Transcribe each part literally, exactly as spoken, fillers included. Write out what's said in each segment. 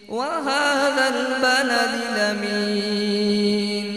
وهذا البلد الأمين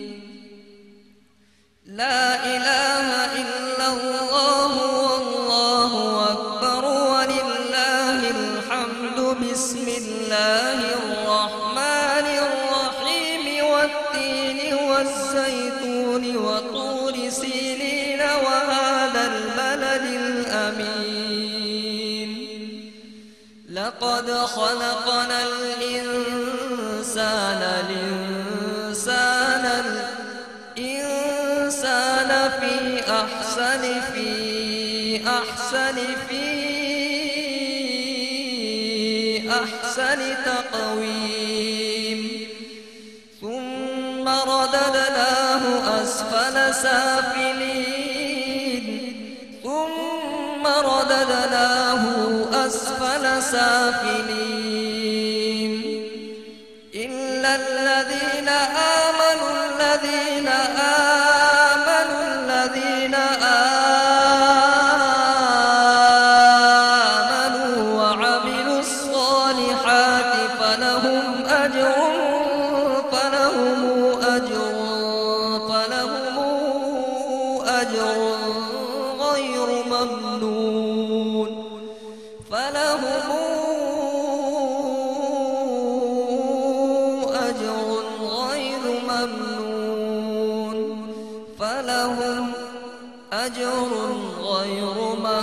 لا إله إلا الله والله أكبر ولله الحمد بسم الله الرحمن الرحيم والتين والزيتون وطور سينين وهذا البلد الأمين لقد خلقنا الإنسان الإنسان الإنسان في أحسن في أحسن في أحسن تقويم ثم رددناه أسفل سافلين ثم رددناه أسفل سافلين إلا الذين آمنوا الذين آمنوا الذين آمنوا وعملوا الصالحات فلهم أجر فلهم أجر فلهم أجر غير ممنون فلهم أجر غير ممنون فلهم أجر غير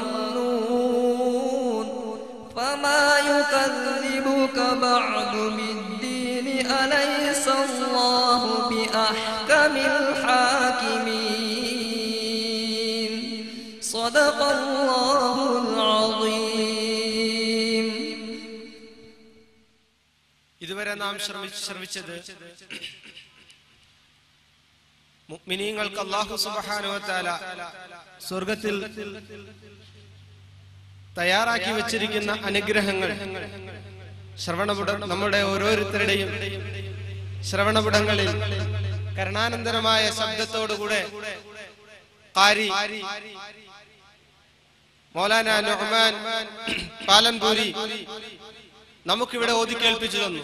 ممنون فما يكذبك بعد بالدين أليس الله بأحكم الحاكمين صدق الله العظيم. ഇതുവരെ നാം ശ്രവിച്ചത് മുഅ്മിനീങ്ങൾക്ക് അല്ലാഹു സുബ്ഹാനഹു വ തആല സ്വർഗ്ഗത്തിൽ തയ്യാറാക്കി വെച്ചിരിക്കുന്ന അനുഗ്രഹങ്ങൾ ശ്രവണപുട നമ്മുടെ ഓരോരുത്തരുടെയും ശ്രവണപുടങ്ങളിൽ കരുണാനന്ദനമായ ശബ്ദത്തോടുകൂടെ ഖാരി മൗലാന നുഅ്മാൻ പാലൻപൂരി നമുക്കിവിടെ ഓതി കേൾപ്പിച്ചു തന്നു.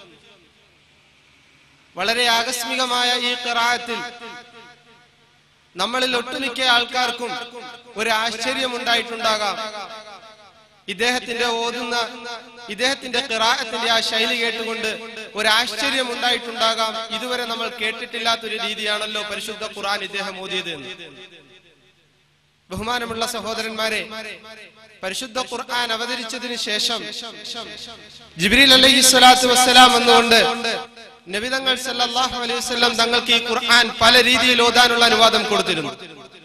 വളരെ ആകസ്മികമായ ഈ ഖിറാഅത്തിൽ നമ്മളിൽ ഒട്ടുമിക്ക ആൾക്കാർക്കും ഒരു ആശ്ചര്യമുണ്ടായിട്ടുണ്ടാകാം. ഇദ്ദേഹത്തിന്റെ ഓതുന്ന ഇദ്ദേഹത്തിന്റെ ഖിറാഅത്തിന്റെ ആ ശൈലി കേട്ടുകൊണ്ട് ഒരു ആശ്ചര്യം ഉണ്ടായിട്ടുണ്ടാകാം. ഇതുവരെ നമ്മൾ കേട്ടിട്ടില്ലാത്തൊരു രീതിയാണല്ലോ പരിശുദ്ധ ഖുർആൻ ഇദ്ദേഹം ഓതിയത്. ബഹുമാനമുള്ള സഹോദരന്മാരെ, പരിശുദ്ധ ഖുർആൻ അവതരിച്ചതിന് ശേഷം ജിബ്രീൽ അലൈഹിസ്സലാത്തു വസ്സലാം വന്നുകൊണ്ട് നബി തങ്ങൾ സല്ലല്ലാഹു അലൈഹി വസല്ലം തങ്ങൾക്ക് ഈ ഖുർആൻ പല രീതിയിൽ ഓതാനുള്ള അനുവാദം കൊടുത്തിരുന്നു.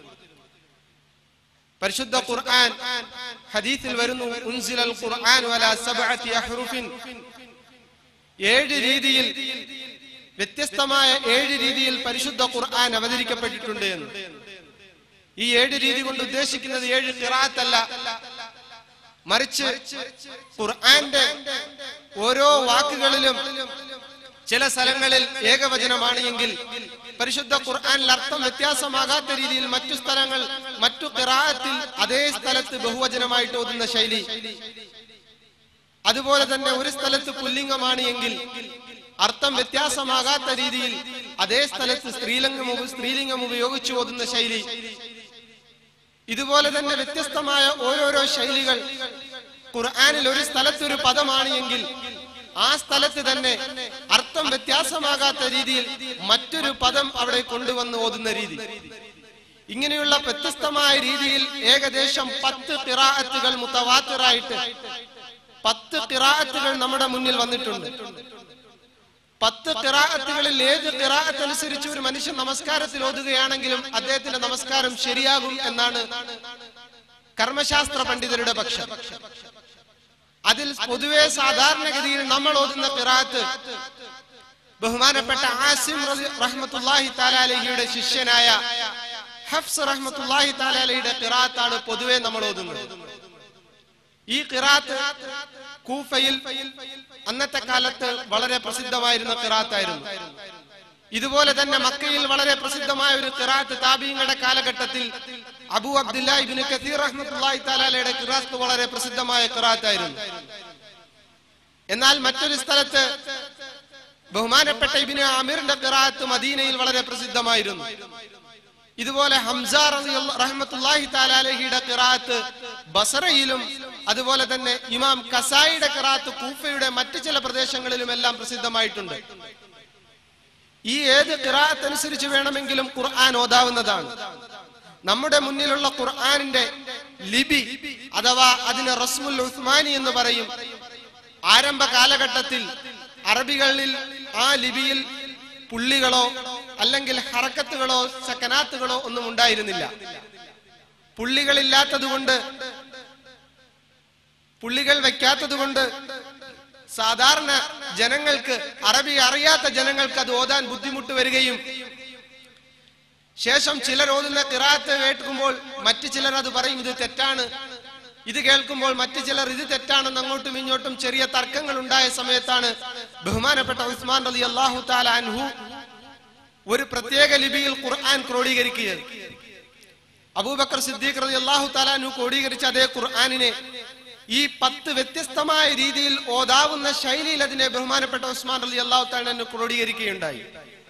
പരിശുദ്ധ ഖുർആൻ ഹദീസിൽ വരുന്നു, ഉൻസിലൽ ഖുർആൻ വലാ സബ്അതി അഹ്റുഫിൻ, ഏഴ് രീതിയിൽ വ്യത്യസ്തമായ ഏഴ് രീതിയിൽ പരിശുദ്ധ ഖുർആൻ അവതരിക്കപ്പെട്ടിട്ടുണ്ട് എന്ന്. ഈ ഏഴ് രീതി കൊണ്ട് ഉദ്ദേശിക്കുന്നത് ഏഴ് ഖിറാഅത്തല്ല, മറിച്ച് ഖുർആന്റെ ഓരോ വാക്കുകളിലും ചില സ്ഥലങ്ങളിൽ ഏകവചനമാണ് എങ്കിൽ പരിശുദ്ധ ഖുർആനിൽ അർത്ഥം വ്യത്യാസമാകാത്ത രീതിയിൽ മറ്റു സ്ഥലങ്ങൾ മറ്റു ഖിറാഅത്തിൽ അതേ സ്ഥലത്ത് ബഹുവചനമായിട്ട് ഓതുന്ന ശൈലി, അതുപോലെ തന്നെ ഒരു സ്ഥലത്ത് പുല്ലിംഗമാണ് എങ്കിൽ അർത്ഥം വ്യത്യാസമാകാത്ത രീതിയിൽ അതേ സ്ഥലത്ത് സ്ത്രീലിംഗം സ്ത്രീലിംഗം ഉപയോഗിച്ച് ഓതുന്ന ശൈലി, ഇതുപോലെ തന്നെ വ്യത്യസ്തമായ ഓരോരോ ശൈലികൾ. ഖുർആനിൽ ഒരു സ്ഥലത്ത് ഒരു പദമാണ് എങ്കിൽ ആ സ്ഥലത്ത് തന്നെ അർത്ഥം വ്യത്യാസമാകാത്ത രീതിയിൽ മറ്റൊരു പദം അവിടെ കൊണ്ടുവന്ന് ഓതുന്ന രീതി, ഇങ്ങനെയുള്ള വ്യത്യസ്തമായ രീതിയിൽ ഏകദേശം പത്ത് ഖിറാഅത്തുകൾ മുതവാത്തിറായിട്ട് പത്ത് ഖിറാഅത്തുകൾ നമ്മുടെ മുന്നിൽ വന്നിട്ടുണ്ട്. പത്ത് ഖിറാഅത്തുകളിൽ ഏത് ഖിറാഅത്ത് അനുസരിച്ച് ഒരു മനുഷ്യൻ നമസ്കാരത്തിൽ ഓതുകയാണെങ്കിലും അദ്ദേഹത്തിന്റെ നമസ്കാരം ശരിയാകും എന്നാണ് കർമ്മശാസ്ത്ര പണ്ഡിതരുടെ പക്ഷം. അതിൽ പൊതുവെ സാധാരണഗതിയിൽ നമ്മൾ ഓതുന്ന ഖിറാഅത്ത് ബഹുമാനപ്പെട്ട ആസിം റഹ്മത്തുള്ളാഹി തആല അലൈഹിയുടെ ശിഷ്യനായ ഹഫ്സ് റഹ്മത്തുള്ളാഹി തആല അലൈഹിയുടെ ഖിറാഅത്താണ് പൊതുവെ നമ്മൾ ഓതുന്നത്. ഈ ഖിറാഅത്ത് കൂഫയിൽ അന്നത്തെ കാലത്ത് വളരെ പ്രസിദ്ധമായിരുന്ന ഖിറാഅത്തായിരുന്നു. ഇതുപോലെ തന്നെ മക്കയിൽ വളരെ പ്രസിദ്ധമായ ഒരു ഖിറാഅത്ത് താബീങ്ങളുടെ കാലഘട്ടത്തിൽ അബൂ അബ്ദുല്ലാഹ് ഇബ്നു കസീർ റഹ്മത്തുള്ളാഹി തആല അലൈഹിയുടെ ഖിറാഅത്ത് വളരെ പ്രസിദ്ധമായ ഖിറാഅത്തായിരുന്നു. എന്നാൽ മറ്റൊരു സ്ഥലത്ത് ബഹുമാനപ്പെട്ട ഇബ്നു ആമിറിന്റെ ഖിറാഅത്ത് മദീനയിൽ വളരെ പ്രസിദ്ധമായിരുന്നു. ഇതുപോലെ ഹംസ റഹ്മത്തുള്ളാഹി തആല അലൈഹിയുടെ ഖിറാഅത്ത് ബസറയിലും അതുപോലെ തന്നെ ഇമാം കസായിയുടെ ഖിറാഅത്ത് കൂഫയുടെ മറ്റു ചില പ്രദേശങ്ങളിലും എല്ലാം പ്രസിദ്ധമായിട്ടുണ്ട്. ഈ ഏത് ഖിറാഅത്ത് അനുസരിച്ച് വേണമെങ്കിലും ഖുർആൻ ഓതാവുന്നതാണ്. നമ്മുടെ മുന്നിലുള്ള ഖുർആനിന്റെ ലിപി അഥവാ അതിന് റസ്മുൽ ഉസ്മാനി എന്ന് പറയും. ആരംഭ കാലഘട്ടത്തിൽ അറബികളിൽ ആ ലിപിയിൽ പുള്ളികളോ അല്ലെങ്കിൽ ഹറക്കത്തുകളോ സക്കനാത്തുകളോ ഒന്നും ഉണ്ടായിരുന്നില്ല. പുള്ളികളില്ലാത്തതുകൊണ്ട്, പുള്ളികൾ വയ്ക്കാത്തതുകൊണ്ട് സാധാരണ ജനങ്ങൾക്ക്, അറബി അറിയാത്ത ജനങ്ങൾക്ക് അത് ഓതാൻ ബുദ്ധിമുട്ട് വരികയും ശേഷം ചിലർ ഓതുന്ന ഖിറാഅത്ത് കേൾക്കുമ്പോൾ മറ്റു ചിലർ അത് പറയും ഇത് തെറ്റാണ്, ഇത് കേൾക്കുമ്പോൾ മറ്റു ചിലർ ഇത് തെറ്റാണെന്ന് അങ്ങോട്ടും ഇങ്ങോട്ടും ചെറിയ തർക്കങ്ങൾ ഉണ്ടായ സമയത്താണ് ബഹുമാനപ്പെട്ട ഉസ്മാൻ റളിയല്ലാഹു തആല അൻഹു ഒരു പ്രത്യേക ലിപിയിൽ ഖുർആൻ ക്രോഡീകരിക്കുകയാണ്. അബൂബക്കർ സിദ്ദീഖ് റളിയല്ലാഹു തആല അൻഹു ക്രോഡീകരിച്ച അതേ ഖുർആനിനെ ഈ പത്ത് വ്യത്യസ്തമായ രീതിയിൽ ഓതാവുന്ന ശൈലിയിൽ അതിനെ ബഹുമാനപ്പെട്ട ഉസ്മാൻ റളിയല്ലാഹു തആല അൻഹു ക്രോഡീകരിക്കുകയുണ്ടായി.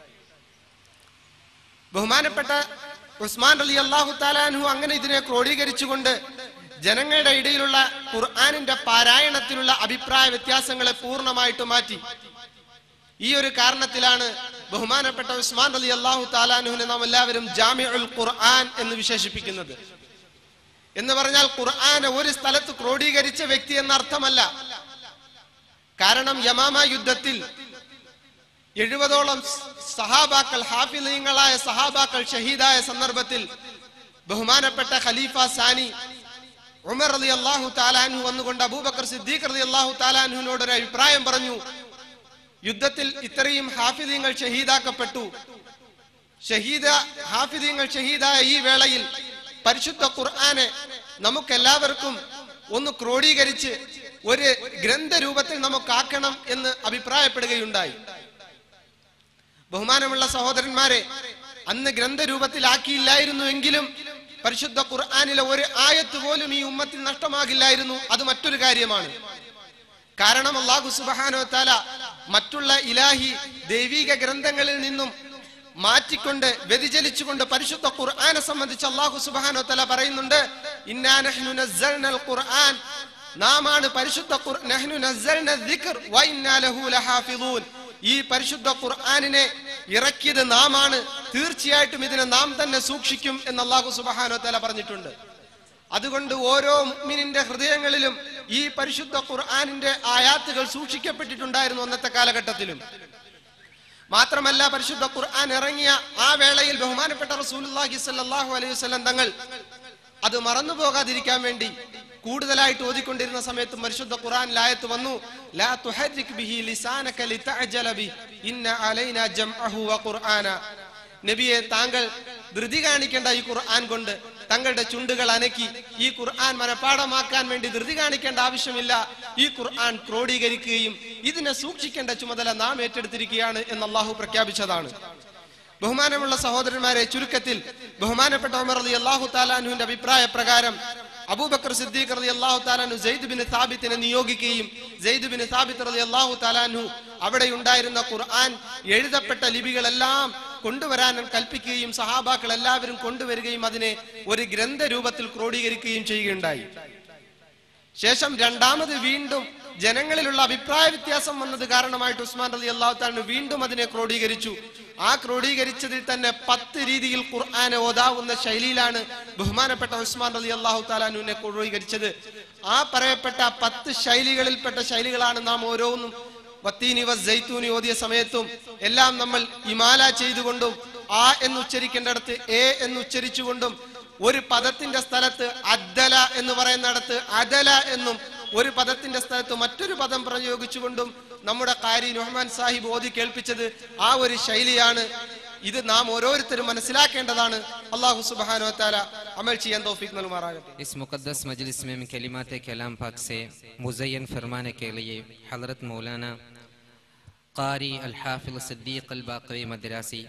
ബഹുമാനപ്പെട്ട ഉസ്മാൻ റളിയല്ലാഹു തആല അൻഹു അങ്ങനെ ഇതിനെ ക്രോഡീകരിച്ചുകൊണ്ട് ജനങ്ങളുടെ ഇടയിലുള്ള ഖുർആനിന്റെ പാരായണത്തിലുള്ള അഭിപ്രായ വ്യത്യാസങ്ങളെ പൂർണ്ണമായിട്ട് മാറ്റി. ഈ ഒരു കാരണത്തിലാണ് ബഹുമാനപ്പെട്ട ഉസ്മാൻ റളിയല്ലാഹു തആല അൻഹുവിനെ നാം എല്ലാവരും ജാമിഉൽ ഖുർആൻ എന്ന് വിശേഷിപ്പിക്കുന്നത്. എന്ന് പറഞ്ഞാൽ ഖുർആനെ ഒരു സ്ഥലത്ത് ക്രോഡീകരിച്ച വ്യക്തി എന്ന അർത്ഥമല്ല. കാരണം യമാമ യുദ്ധത്തിൽ എഴുപതോളം സഹാബാക്കൾ, ഹാഫിളീങ്ങളായ സഹാബാക്കൾ ഷഹീദായ സന്ദർഭത്തിൽ ബഹുമാനപ്പെട്ട ഖലീഫ സാനി ഉമർ റളിയല്ലാഹു തആല അൻഹു വന്നുകൊണ്ട് അബൂബക്കർ സിദ്ദീഖ് റളിയല്ലാഹു തആല അൻഹുവിനോട് ഒരു അഭിപ്രായം പറഞ്ഞു. യുദ്ധത്തിൽ ഇത്രയും ഹാഫിളീങ്ങൾ ഷഹീദാക്കപ്പെട്ടു. ഷഹീദ ഹാഫിളീങ്ങൾ ഷഹീദായ ഈ വേളയിൽ പരിശുദ്ധ ഖുർആനെ നമുക്കെല്ലാവർക്കും ഒന്ന് ക്രോഡീകരിച്ച് ഒരു ഗ്രന്ഥരൂപത്തിൽ നമുക്കാക്കണം എന്ന് അഭിപ്രായപ്പെടുകയുണ്ടായി. ബഹുമാനമുള്ള സഹോദരന്മാരെ, അന്ന് ഗ്രന്ഥരൂപത്തിലാക്കിയില്ലായിരുന്നു എങ്കിലും പരിശുദ്ധ ഖുർആനിലെ ഒരു ആയത്ത് പോലും ഈ ഉമ്മത്തിൽ നഷ്ടമാകില്ലായിരുന്നു. അത് മറ്റൊരു കാര്യമാണ്. കാരണം അല്ലാഹു സുബ്ഹാനഹു വ തആല മറ്റുള്ള ഇലാഹി ദൈവിക ഗ്രന്ഥങ്ങളിൽ നിന്നും മാറ്റിക്കൊണ്ട് വ്യതിചലിച്ചുകൊണ്ട് പരിശുദ്ധ ഖുർആനെ സംബന്ധിച്ച് അല്ലാഹു സുബ്ഹാനഹു വ തആല പറയുന്നുണ്ട്, ഇന്നാ നഹ്നു നസ്സൽനൽ ഖുർആൻ, നാമാണ് പരിശുദ്ധ ഖുർആൻ, നഹ്നു നസ്സൽന ദിക്ർ വ ഇന്നാ ലഹു ലഹാഫിളൂൻ, ഈ പരിശുദ്ധ ഖുർആനിനെ ഇറക്കിയത് നാമാണ്, തീർച്ചയായിട്ടും ഇതിനെ നാം തന്നെ സൂക്ഷിക്കും എന്ന് അല്ലാഹു സുബ്ഹാനഹു വ തആല പറഞ്ഞിട്ടുണ്ട്. അതുകൊണ്ട് ഓരോ മുഅ്മിനിന്റെ ഹൃദയങ്ങളിലും ഈ പരിശുദ്ധ ഖുർആനിന്റെ ആയാത്തുകൾ സൂക്ഷിക്കപ്പെട്ടിട്ടുണ്ടായിരുന്നു അന്നത്തെ കാലഘട്ടത്തിലും. മാത്രമല്ല പരിശുദ്ധ ഖുർആൻ ഇറങ്ങിയ ആ വേളയിൽ ബഹുമാനപ്പെട്ട റസൂലുള്ളാഹി സ്വല്ലല്ലാഹു അലൈഹി വസല്ലം തങ്ങൾ അത് മറന്നു പോകാതിരിക്കാൻ വേണ്ടി കൂടുതലായിട്ട് ഓതിക്കൊണ്ടിരുന്ന സമയത്ത് പരിശുദ്ധ ഖുർആനിൽ ആയത്ത് വന്നു, ലാ തുഹരിക് ബിഹി ലിസാനക ലിതഅജല ബി ഇന്ന അലൈനാ ജംഅഹു വ ഖുർആന, നബിയെ താങ്കൾ ധൃതി കാണിക്കേണ്ട ഈ ഖുർആൻ കൊണ്ട്, തങ്ങളുടെ ചുണ്ടുകൾ അനക്കി ഈ ഖുർആൻ മനഃപ്പാഠമാക്കാൻ വേണ്ടി ധൃതി കാണിക്കേണ്ട ആവശ്യമില്ല. ഈ ഖുർആൻ ക്രോഡീകരിക്കുകയും ഇതിനെ സൂക്ഷിക്കേണ്ട ചുമതല നാം ഏറ്റെടുത്തിരിക്കുകയാണ് എന്ന് അല്ലാഹു പ്രഖ്യാപിച്ചതാണ്. ബഹുമാനമുള്ള സഹോദരന്മാരെ, ചുരുക്കത്തിൽ ബഹുമാനപ്പെട്ട ഉമർ റളിയല്ലാഹു തആല അൻഹുവിന്റെ അഭിപ്രായ പ്രകാരം അബൂബക്കർ സിദ്ദീഖ് റളിയല്ലാഹു തആല അൻഹു സെയ്ദ് ബിൻ സാബിത്തിനെ നിയോഗിക്കുകയും സെയ്ദ് ബിൻ സാബിത്ത് റളിയല്ലാഹു തആല അൻഹു അവിടെ ഉണ്ടായിരുന്ന ഖുർആൻ എഴുതപ്പെട്ട ലിപികളെല്ലാം കൊണ്ടുവരാൻ കൽപ്പിക്കുകയും സഹാബാക്കൾ എല്ലാവരും കൊണ്ടുവരികയും അതിനെ ഒരു ഗ്രന്ഥരൂപത്തിൽ ക്രോഡീകരിക്കുകയും ചെയ്യുകയുണ്ടായി. ശേഷം രണ്ടാമത് വീണ്ടും ജനങ്ങളിലുള്ള അഭിപ്രായ വ്യത്യാസം വന്നത് കാരണമായിട്ട് ഉസ്മാൻ റളിയല്ലാഹു തആല വീണ്ടും അതിനെ ക്രോഡീകരിച്ചു. ആ ക്രോഡീകരിച്ചതിൽ തന്നെ പത്ത് രീതിയിൽ ഖുർആനെ ഓതാവുന്ന ശൈലിയിലാണ് ബഹുമാനപ്പെട്ട ഉസ്മാൻ റളിയല്ലാഹു തആല അൻഹുവിനെ ക്രോഡീകരിച്ചത്. ആ പറയപ്പെട്ട പത്ത് ശൈലികളിൽപ്പെട്ട ശൈലികളാണ് നാം ഓരോന്നും വത്തീനി വസ്സൈത്തൂനി ഓതിയ സമയത്തും എല്ലാം നമ്മൾ ഇമാല ചെയ്തുകൊണ്ടും ആ എന്ന് ഉച്ചരിക്കേണ്ടടുത്ത് എ എന്ന് ഉച്ചരിച്ചുകൊണ്ടും ഒരു പദത്തിന്റെ സ്ഥലത്ത് അദ്ദല എന്ന് പറയുന്നിടത്ത് അദല എന്നും ഒരു പദത്തിന്റെ സ്ഥലത്ത് മറ്റൊരു പദം പ്രയോഗിച്ചുകൊണ്ടും നമ്മുടെ ഖാരി നുഹ്മാൻ സാഹിബ് ഓതി കേൾപ്പിച്ചത് ആ ഒരു ശൈലിയാണ്. ഇത് നാം ഓരോരുത്തരും മനസ്സിലാക്കേണ്ടതാണ്. അല്ലാഹു സുബ്ഹാനഹു വ തആല അമൽ ചെയ്യാൻ തൗഫീഖ് നൽകുമാറാകട്ടെ. इस मुकद्दस मजलिस में कलिमात कलाम पाक से मुज़य्यन फरमाने के लिए हज़रत मौलाना क़ारी अल हाफ़िज़ सिद्दीक़ अल बाक़वी मदरसी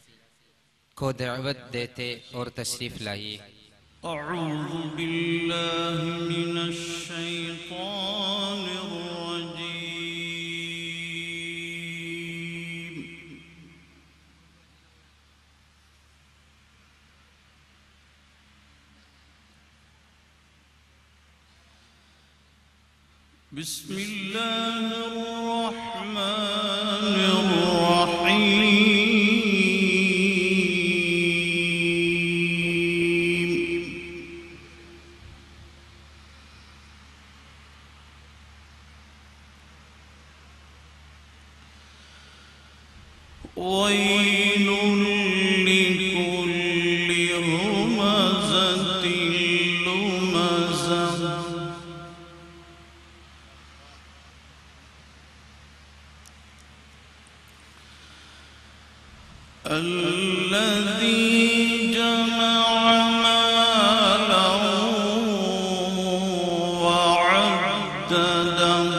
को दावत देते और तशरीफ लाइए. أعوذ بالله من الشيطان الرجيم بسم الله الرحمن الرحيم ويل لكل همزة لمزة الذي جمع مالا وعدده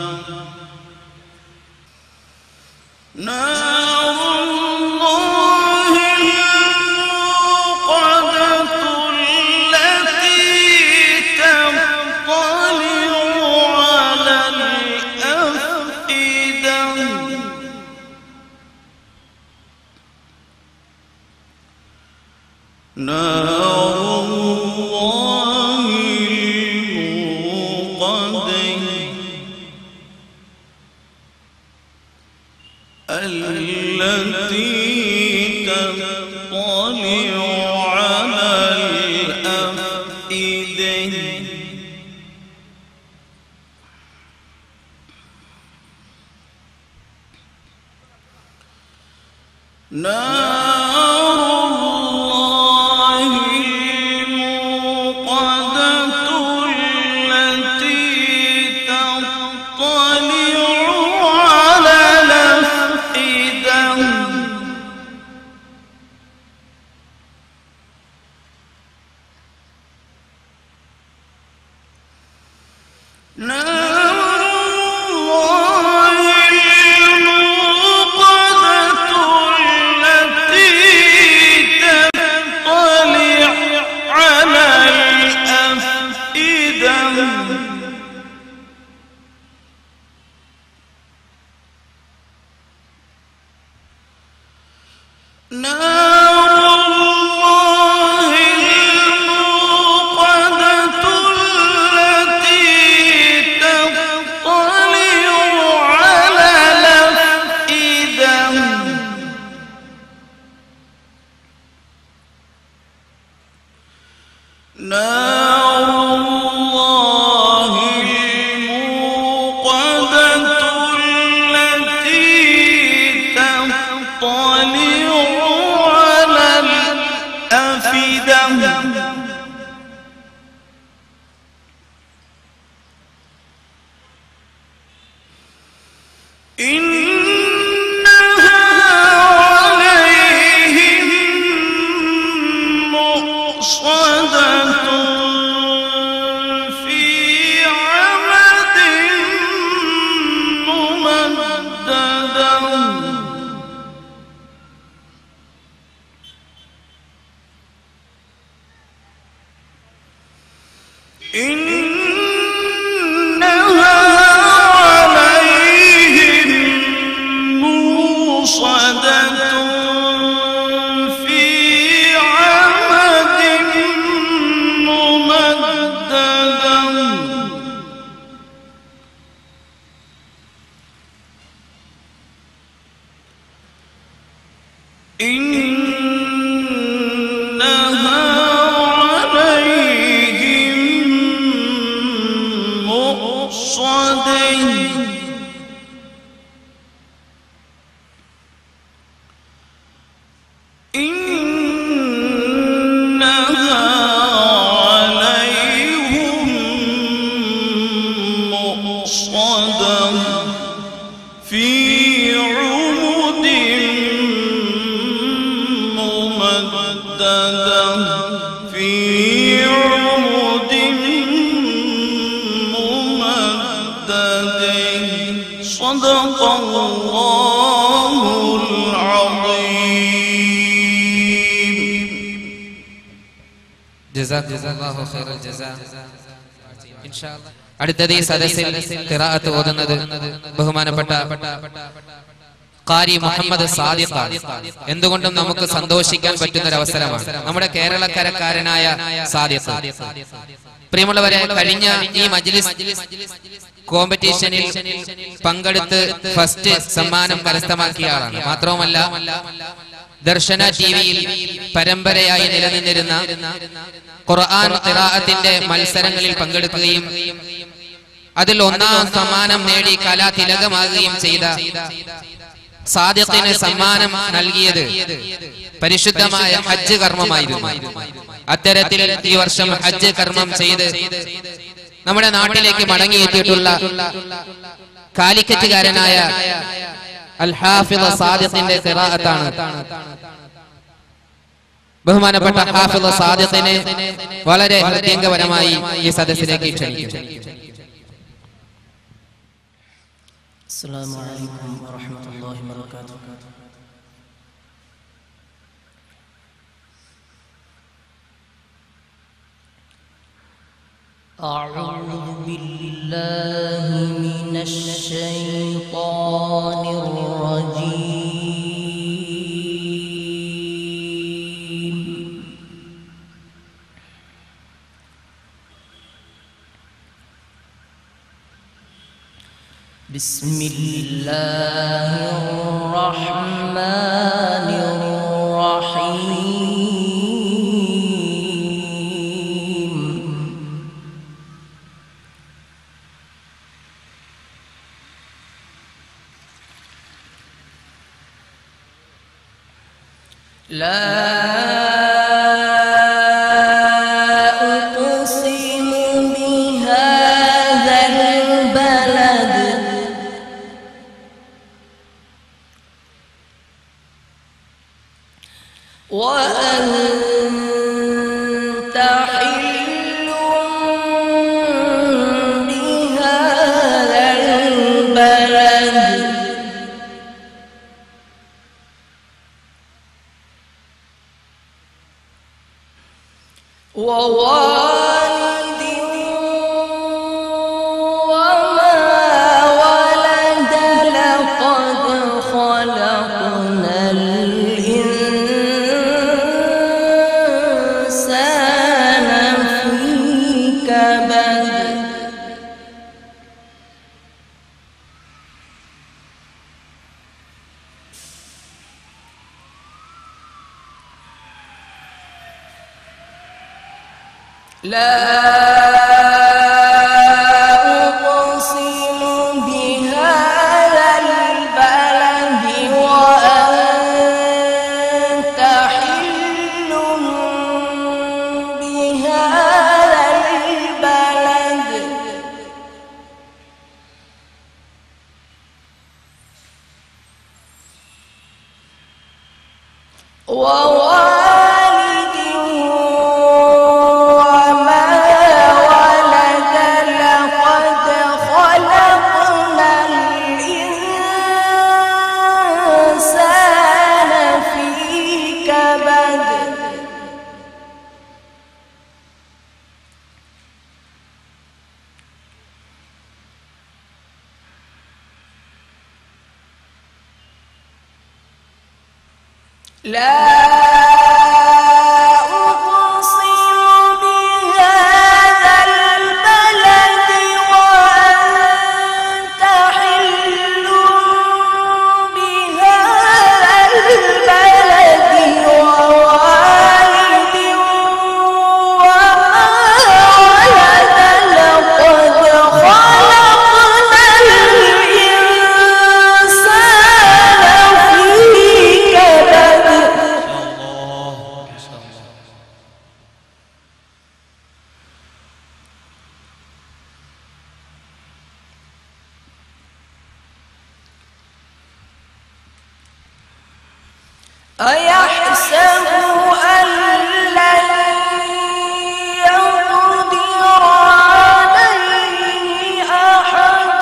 نار الله الموقدة التي تطلع على الأفئدة نار الله الموقدة التي تطلع على الأفئدة نار الله الموقدة التي تطلع على الأفئدة نار الله الموقدة التي تطلع على الأفئدة نار الله الموقدة التي تطلع على الأفئدة نار الله الموقدة التي تطلع على الأفئدة إنها عليهم مؤصدة في عمد ممددة إنها عليهم موصدة في عمد ممددة إنها عليهم مؤصدة إنها عليهم مؤصدة في عمد ممددة في عمد ممددة صدق الله العظيم ജസാഖുല്ലാഹു ഖൈറൽ ജസാ. ഇൻഷാ അല്ലാഹ് അടുത്തത് ഈ സദസ്സിൽ ഖിറാഅത്ത് ഓതുന്നത് ബഹുമാനപ്പെട്ട ഖാരി മുഹമ്മദ് സാദിഖ്. എന്തുകൊണ്ടും നമുക്ക് സന്തോഷിക്കാൻ പറ്റുന്ന ഒരു അവസരമാണ്. നമ്മുടെ കേരളക്കരക്കാരനായ സാദിഖ് പ്രിയമുള്ളവരെ, കഴിഞ്ഞ ഈ മജ്ലിസ് കോമ്പറ്റീഷനിൽ പങ്കെടുത്ത് ഫസ്റ്റ് സമ്മാനം കരസ്ഥമാക്കിയ ആളാണ്. മാത്രവുമല്ല, ദർശന ടിവിയിൽ പരമ്പരയായി നിലനിന്നിരുന്ന ഖുർആൻ ഖിറാഅത്തിന്റെ മത്സരങ്ങളിൽ പങ്കെടുക്കുകയും അതിൽ ഒന്നാം സമ്മാനം നേടി കലാതിലകമാകുകയും ചെയ്ത സാദിഖിന് സമ്മാനം നൽകിയത് പരിശുദ്ധമായ ഹജ്ജ് കർമ്മമായിരുന്നു. അത്തരത്തിൽ ഈ വർഷം ഹജ്ജ് കർമ്മം ചെയ്ത് നമ്മുടെ നാട്ടിലേക്ക് മടങ്ങിയെത്തിയിട്ടുള്ള കാലിക്കറ്റുകാരനായ അൽ ഹാഫിള് സാദിഖിന്റെ ഖിറാഅത്താണ്. ബഹുമാനപ്പെട്ട ഹാഫിള് സാദിഖിനെ വളരെ ഹൃദയംഗപരമായി ഈ സദസ്സിലേക്ക് ക്ഷണിക്കുന്നു. السلام عليكم ورحمة الله وبركاته. أعوذ بالله من الشيطان الرجيم. بسم الله الرحمن الرحيم. لا أقسم بهذا البلد وأنت حل بهذا البلد ووالد وما ولد لقد خلقنا الإنسان في كبد. لا أقسم بهذا البلد وأنت حل بهذا البلد ووالد وما ولد لقد خلقنا الإنسان في كبد. لا أقسم بهذا البلد وأنت حل بهذا البلد ووالد وما ولد لقد خلقنا الإنسان في كبد. أيحسب أن لن يقدر عليه أحد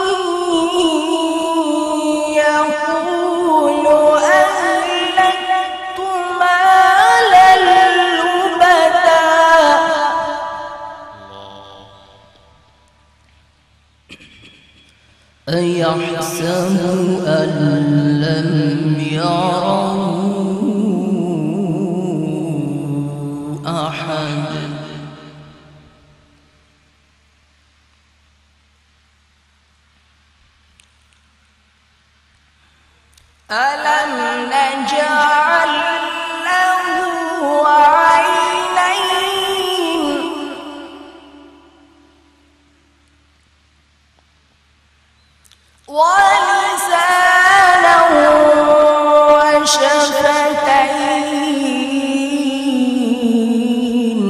يقول أهلكت مالا لبدا. أيحسب أن لم يره أحد ألم نجعل له عينين ولسانا وشفتين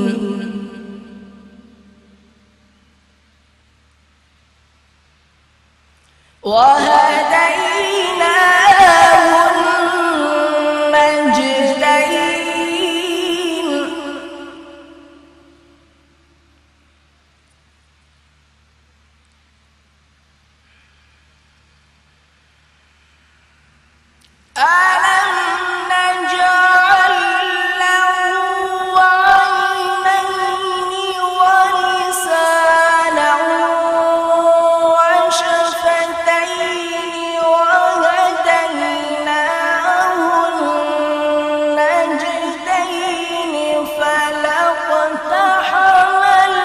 وهديناه النجدين ألم نجعل له عينين ولسانا وشفتين وهديناه النجدين فلاقتحم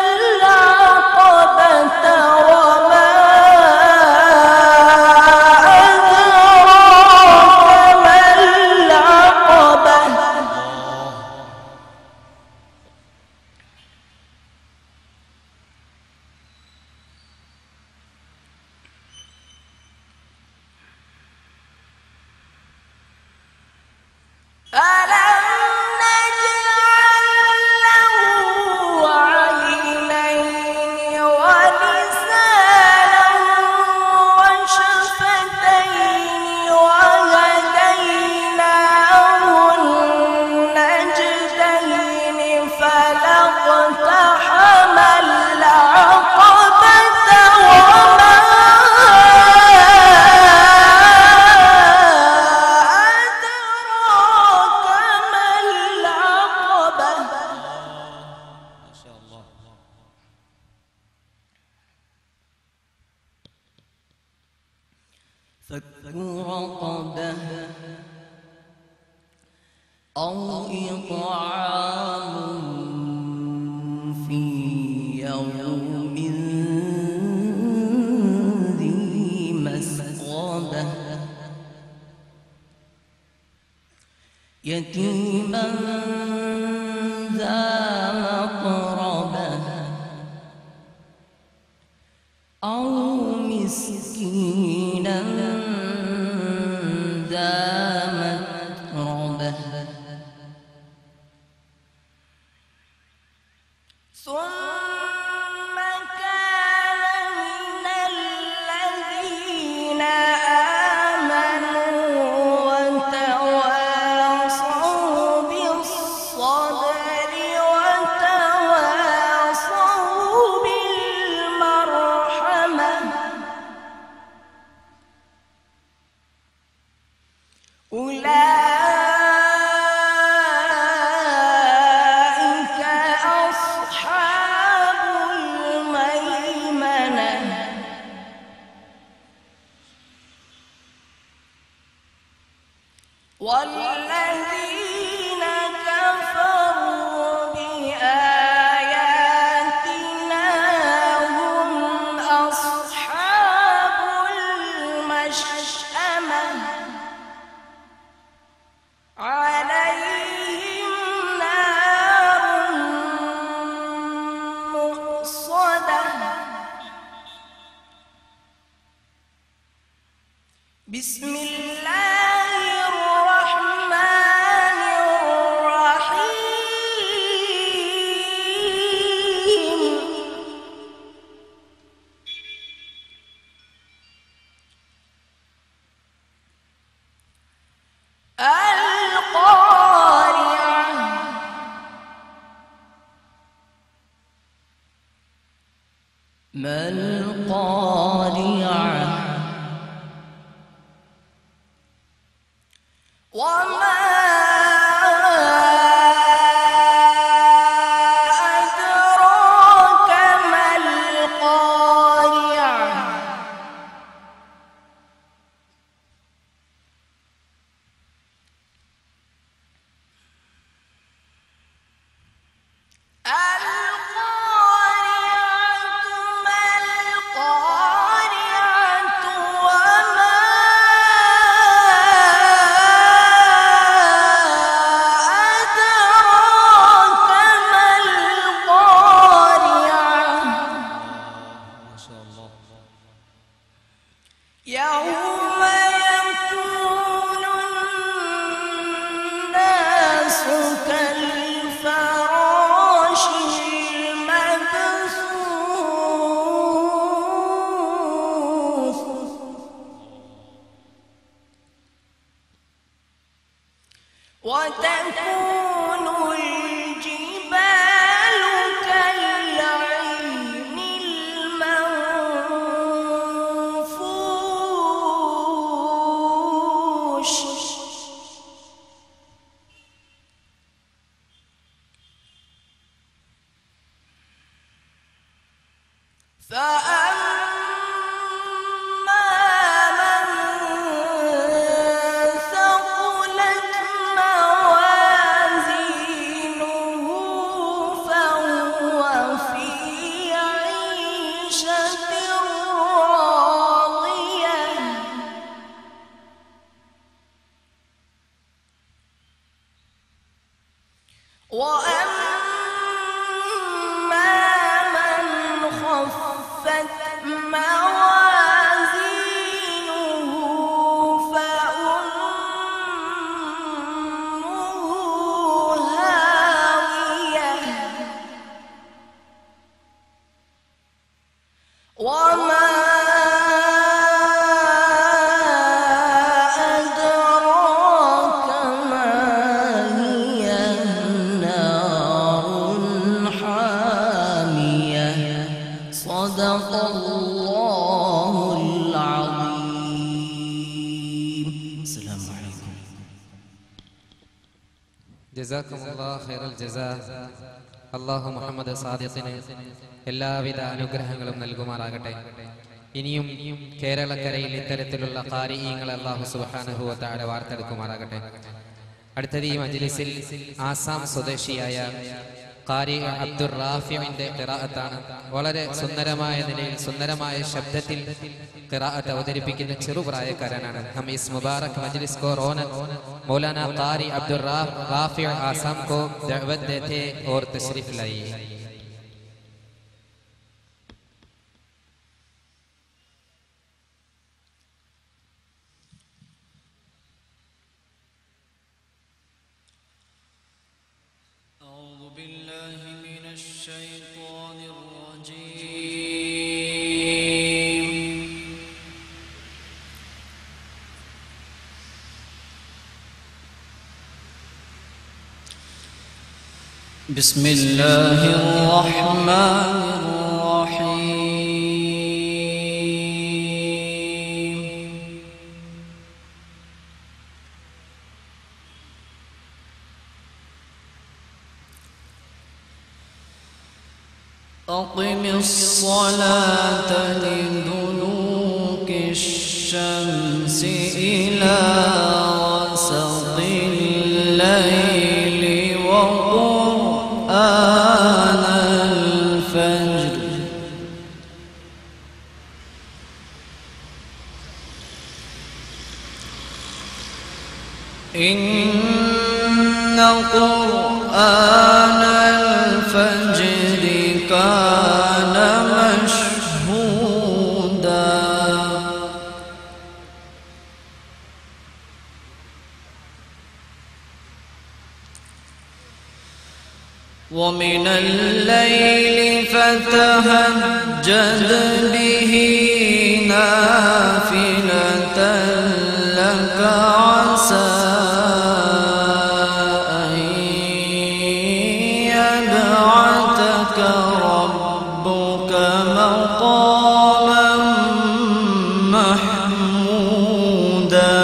العقبة وما أدراك ما العقبة ألم نجعل له عينين ولسانا وشفتين وهديناه النجدين فلاقتحم العقبة وما أدراك ما العقبة فك رقبة أو إطعام في يوم ذي مسغبة يتيما ذا مقربة أو مسكينا ذا متربة ثم كان من الذين آمنوا وتواصوا بالصبر وتواصوا بالمرحمة أولئك أصحاب الميمنة والذين كفروا بآياتنا هم أصحاب المشأمة عليهم نار مؤصدة بسم الله الرحمن الرحيم القارعة ما القارعة يوم يكون الناس كالفراش المبثوث وتكون الجبال كالعهن المنفوش فأما من ثقلت موازينه فهو في عيشة راضية وأما من خفت موازينه فأمه هاوية وما أدراك ما هي نار حامية صدق الله العظيم. السلام عليكم. ജസാക്കുമുല്ലാഹ് ഖൈറൽ ജസാ. അല്ലാഹു മുഹമ്മദ് സാദിഖിന് എല്ലാവിധ അനുഗ്രഹങ്ങളും നൽകുമാറാകട്ടെ. ഇനിയും കേരളക്കരയിൽ ഇത്തരത്തിലുള്ള ഖാരിഈങ്ങളെ അല്ലാഹു സുബ്ഹാനഹു വ തആല വാർത്തെടുക്കുമാറാകട്ടെ. അടുത്തത് ഈ മജ്ലിസിൽ ആസാം സ്വദേശിയായ ഖാരി അബ്ദുർ റാഫിഇന്റെ ഖിറാഅത്താണ്. വളരെ സുന്ദരമായ നിലയിൽ സുന്ദരമായ ശബ്ദത്തിൽ ഖിറാഅത്ത് അവതരിപ്പിക്കുന്ന ചെറുപ്രായക്കാരനാണ്. ഹം ഇസ് മുബാറക് മജ്ലിസ് को रौनक मौलाना कारी अब्दुर राफिअ आसाम को दावत देते और तशरीफ लाइए. أعوذ بالله من الشيطان الرجيم. بسم الله الرحمن الرحيم. أقم الصلاة لدلوك الشمس إلى غسق الليل وقرآن الفجر إن قرآن الفجر كان مشهودا ومن الليل فتهجد به نافلة لك عسى أن يبعثك ربك مقاما محمودا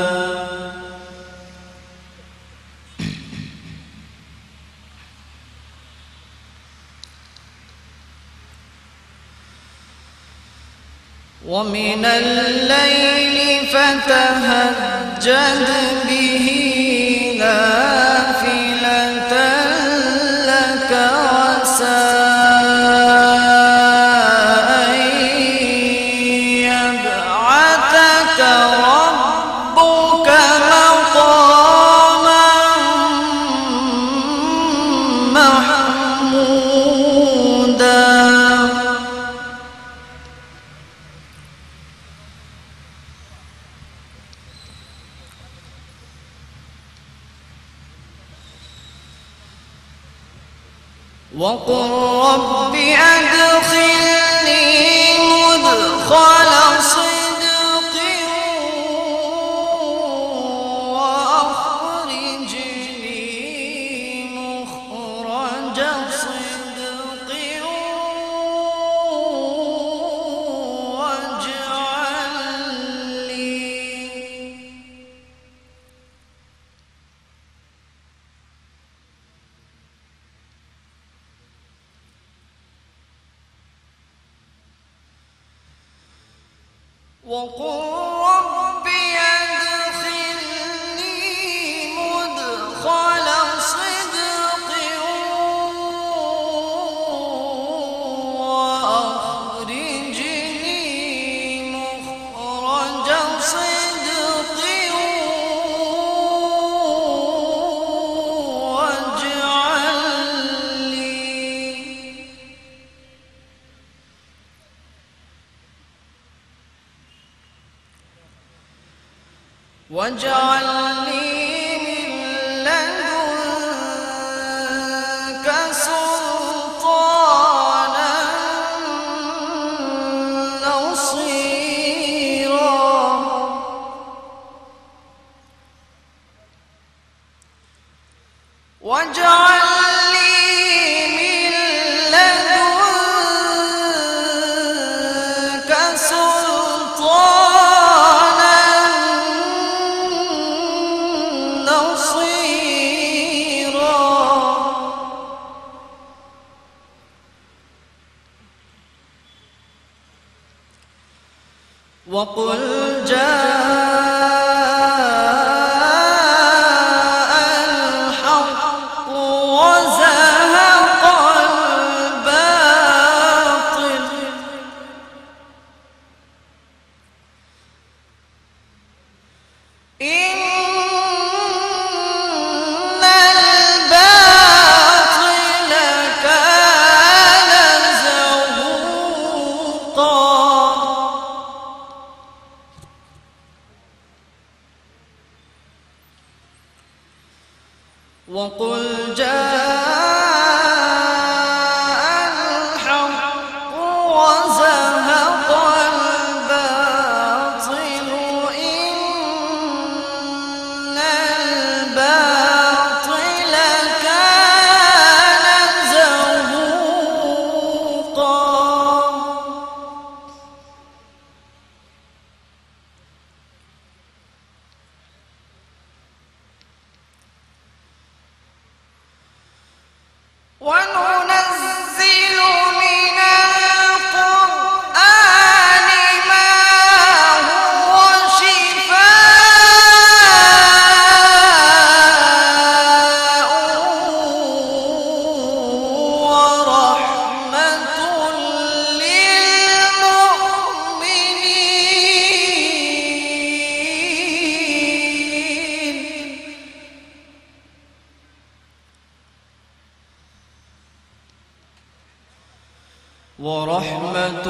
ومن الليل فتهجد به نافلة لك عسى أن يبعثك ربك مقاما محمودا وقل رب أدخلني مدخل صدق وأخرجني مخرج صدق واجعل لي وقل رب أدخلني مدخل صدق وأخرجني مخرج صدق واجعل لي واجعل لي من لدنك سلطانا نصيرا واجعل لي من لدنك سلطانا نصيرا وقل جاء الحق وزهق الباطل إن الباطل كان زهوقا وقل جاء الحق وزهق الباطل إن الباطل كان زهوقا وننزل من القرآن ما هو شفاء ورحمة للمؤمنين ورحمة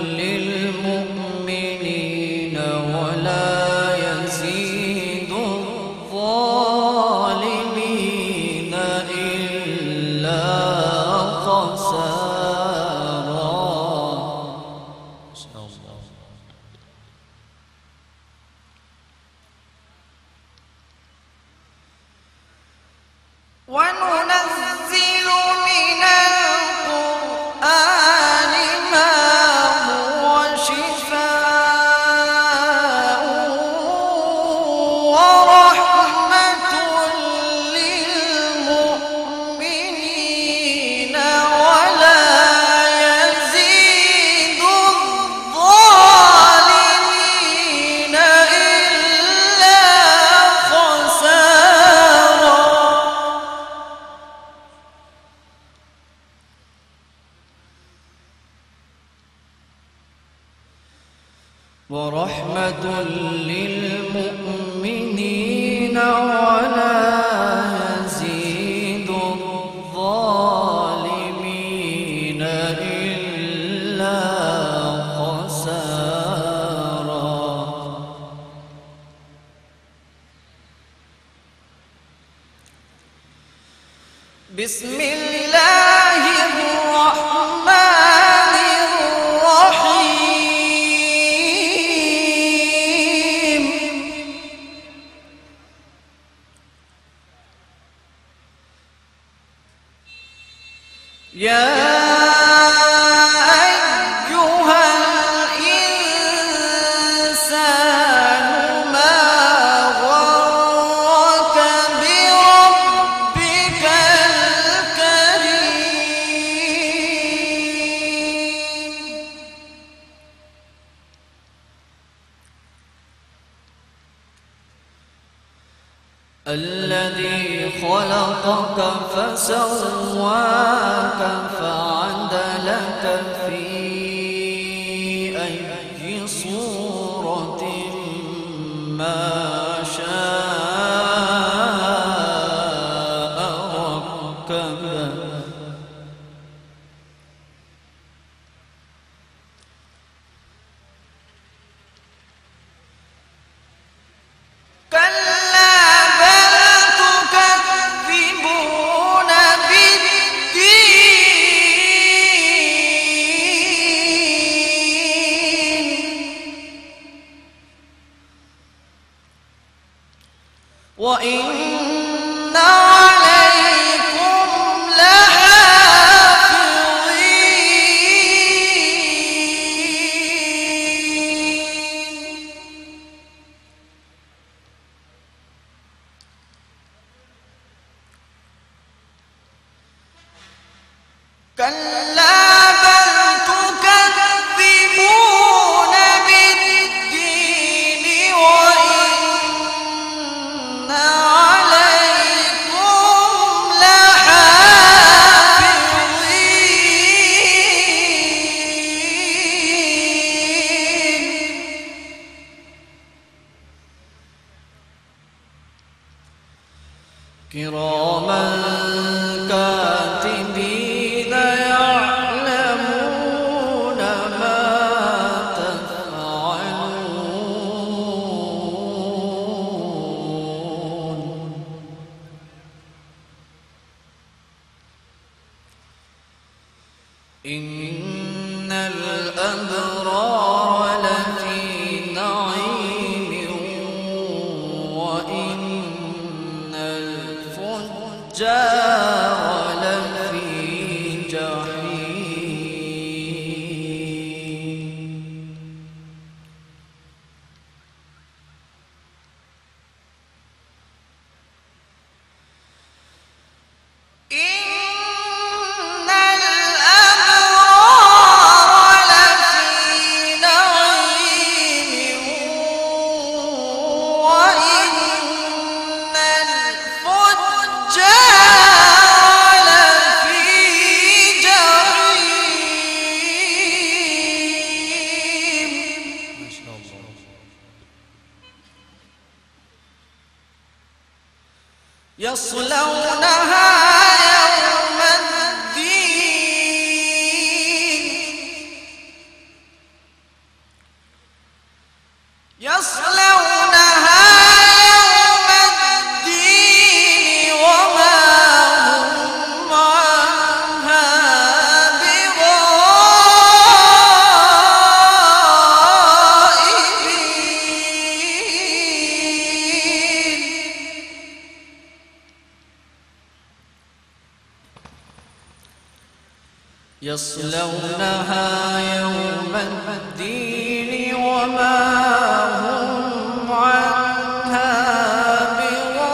للمؤمنين ولا يزيد الظالمين إلا خسارا. وننزل من القرآن ما هو شفاء ورحمة للمؤمنين ولا يزيد الظالمين إلا خسارا. ورحمة للمؤمنين ولا يزيد الظالمين إلا خسارا. بسم الله يا أيها الإنسان ما غرك بربك الكريم الذي خلقك فسواك فعدلك في أي صورة ما شاء ركبك وإن عليكم لحافظين كلا بل تكذبون بالدين وإن عليكم لحافظين كراما كاتبين يعلمون ما تفعلون إن الأبرار لفي نعيم وإن الفجار لفي جحيم إن الأبرار لفي نعيم وإن الفجار لفي جحيم ما شاء الله. يصلونها يوم الدين يصلونها يوم الدين وما هم عنها بغائبين يصلونها يوم الدين وما هم عنها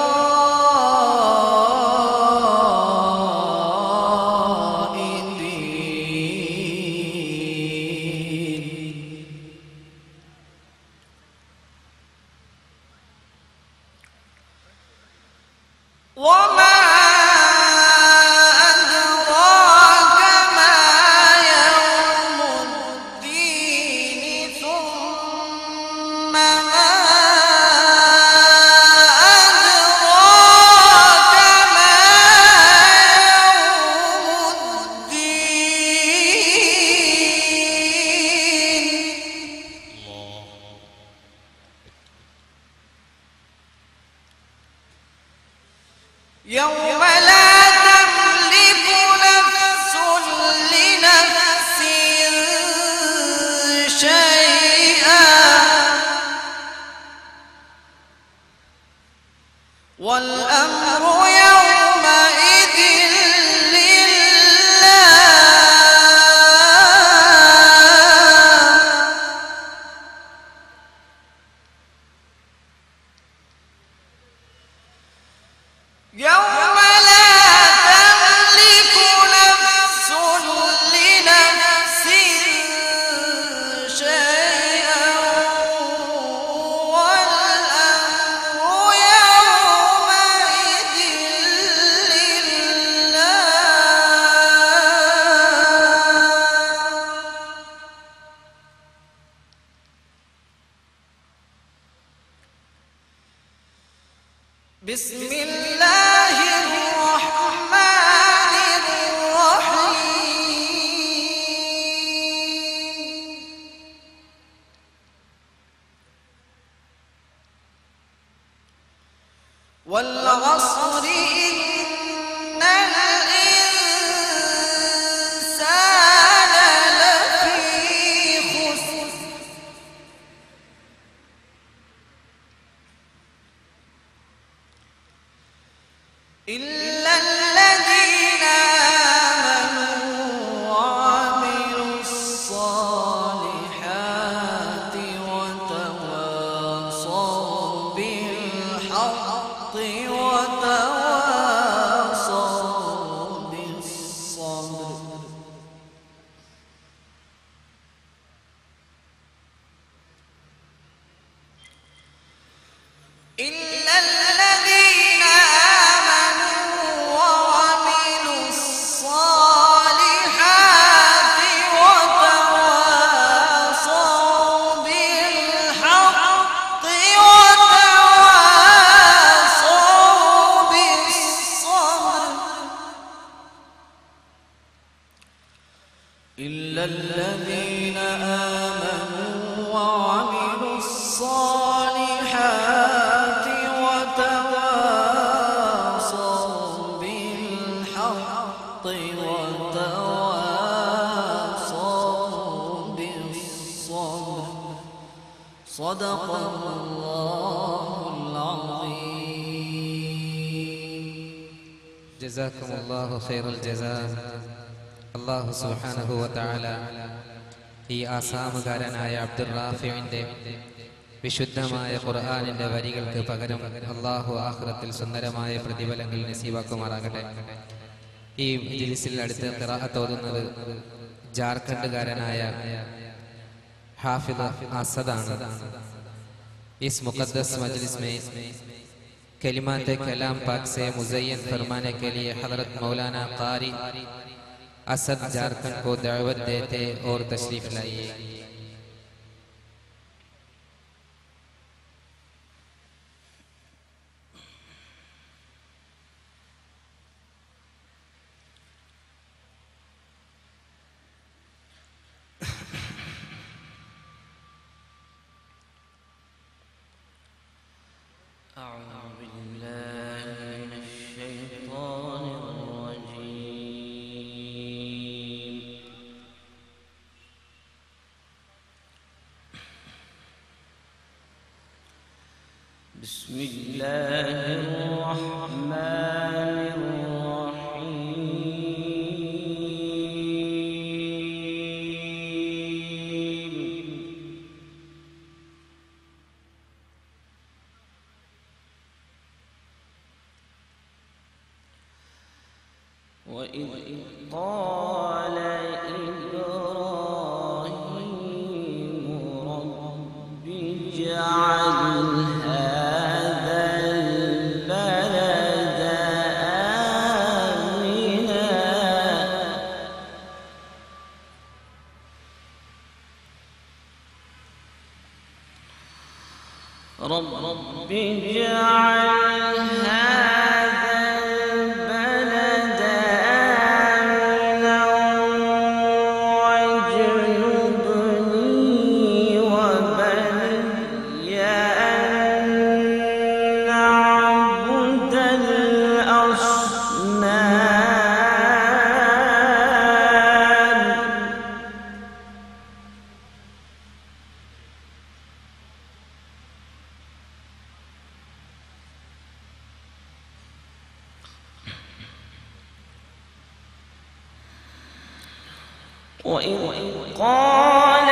بغائبين وما أدراك ما يوم الدين ثم ما أدراك ما يوم الدين يوم لا تملك نفس لنفس شيئا والأمر يومئذ لله بسم الله الرحمن الرحيم والعصر إن الإنسان لفي خسر إلا الذين آمنوا وعملوا الصالحات وتواصوا بالحق وتواصوا بالصبر إلا الذين آمنوا وعملوا الصالحات وتواصوا بالحق وتواصوا بالصبر إلا الذين آمنوا وعملوا الصالحات وتواصوا بالحق وتواصوا بالصبر صدق الله العظيم. جزاكم الله خير الجزاء. അല്ലാഹു സുബ്ഹാനഹു വ തആല ഈ ആസാമുകാരനായ അബ്ദുർ റാഫിഇന്റെ വിശുദ്ധമായ ഖുർആനിന്റെ വരികൾക്ക് പകരം അല്ലാഹു ആഖിറത്തിൽ സുന്ദരമായ പ്രതിഫലങ്ങൾ നസീബാക്കുമാറാകട്ടെ. ഈ മജ്ലിസിൽ അടുത്ത് ഖിറാഅത്ത് ഓതുന്നത് ജാർഖണ്ഡുകാരനായ ഹാഫിദ് അസദാണ്. इस मुक़द्दस मजलिस में कलिमात कलाम पाक से मुज़य्यन फरमाने के लिए हज़रत मौलाना कारी असद झारखंड को दावत देते और तशरीफ लाइए. أعوذ بالله من الشيطان الرجيم. بسم الله الرحمن الرحيم. وإذ قال إبراهيم رب اجعل هذا البلد آمنا رب اجعل هذا البلد آمنا واجنبني وبني أن نعبد الأصنام. وإذ قال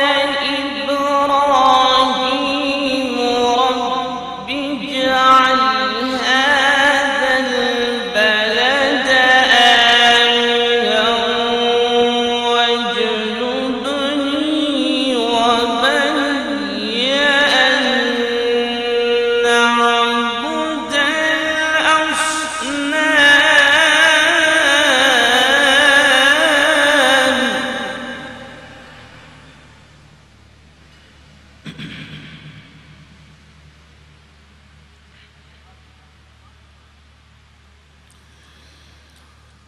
إبراهيم رب اجعل هذا البلد آمنا واجنبني وبني أن نعبد الأصنام.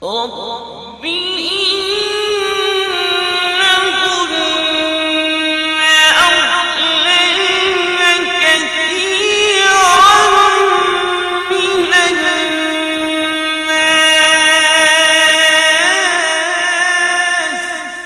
رب إنهن أضللن كثيرا من الناس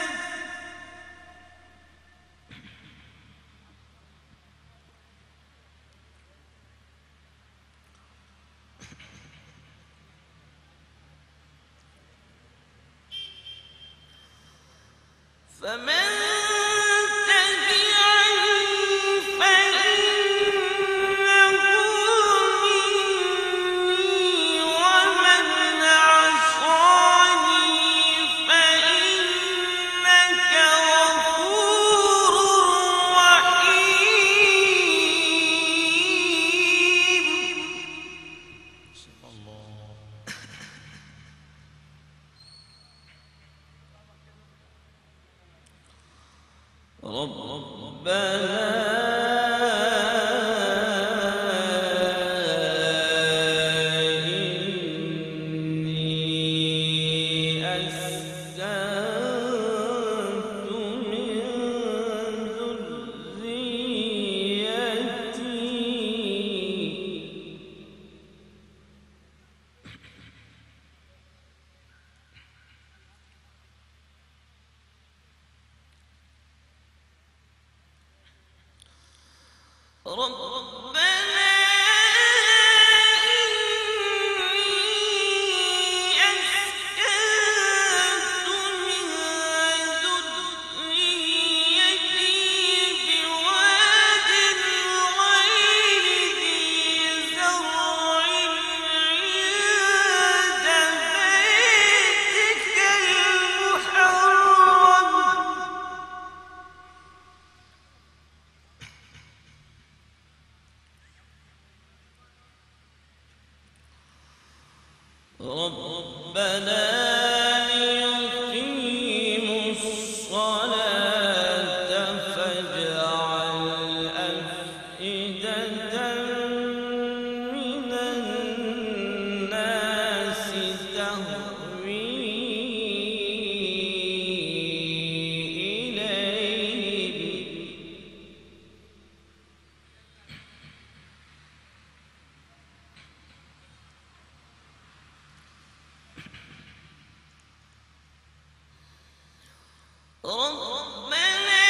فمن تبعني فإنه مني ومن عصاني فإنك غفور رحيم. ربنا إني أسكنت من ذريتي ربنا إني أسكنت من ذريتي بواد غير ذي زرع عند بيتك المحرم ربنا ليقيموا الصلاة فاجعل أفئدة من الناس تهوي إليهم ربنا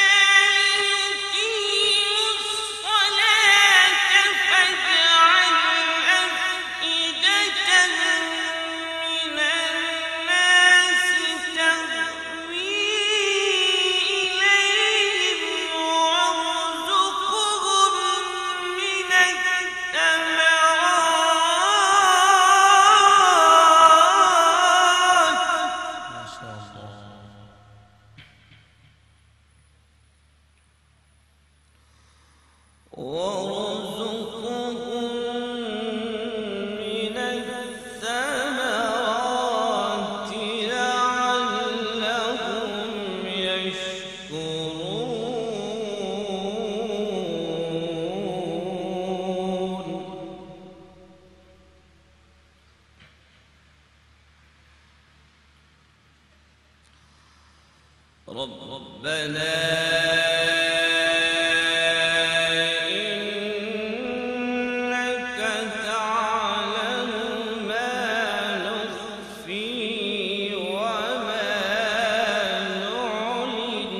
يقيموا الصلاة فاجعل أفئدة من الناس تهوي إليهم وارزقهم من الثمرات وارزقهم من الثمرات لعلهم يشكرون. ربنا إنك تعلم ما نخفي وما نعلن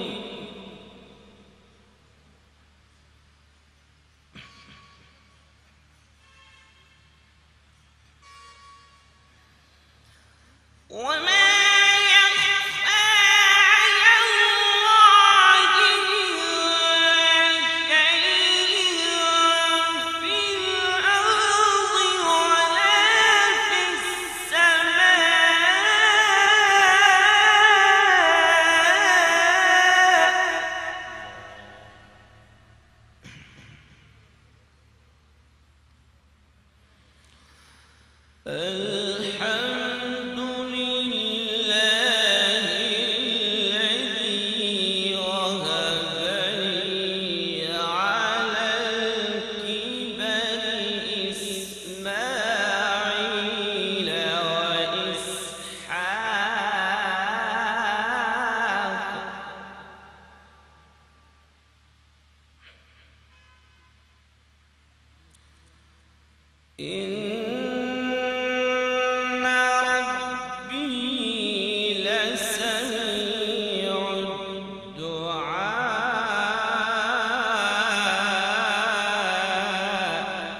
وما يخفى على الله من شيء في الأرض ولا في السماء. الحمد لله الذي وهب لي على الكبر إسماعيل وإسحاق إن ربي لسميع الدعاء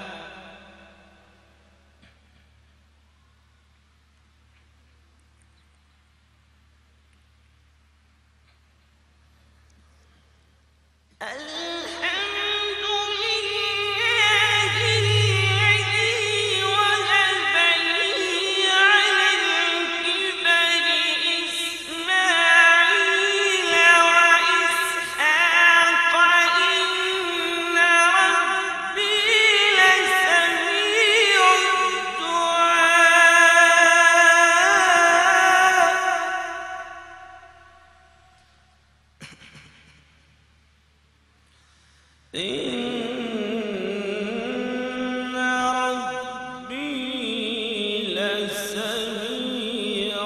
الحمد لله الذي وهب لي على الكبر إسماعيل وإسحاق إن ربي لسميع الدعاء إن ربي لسميع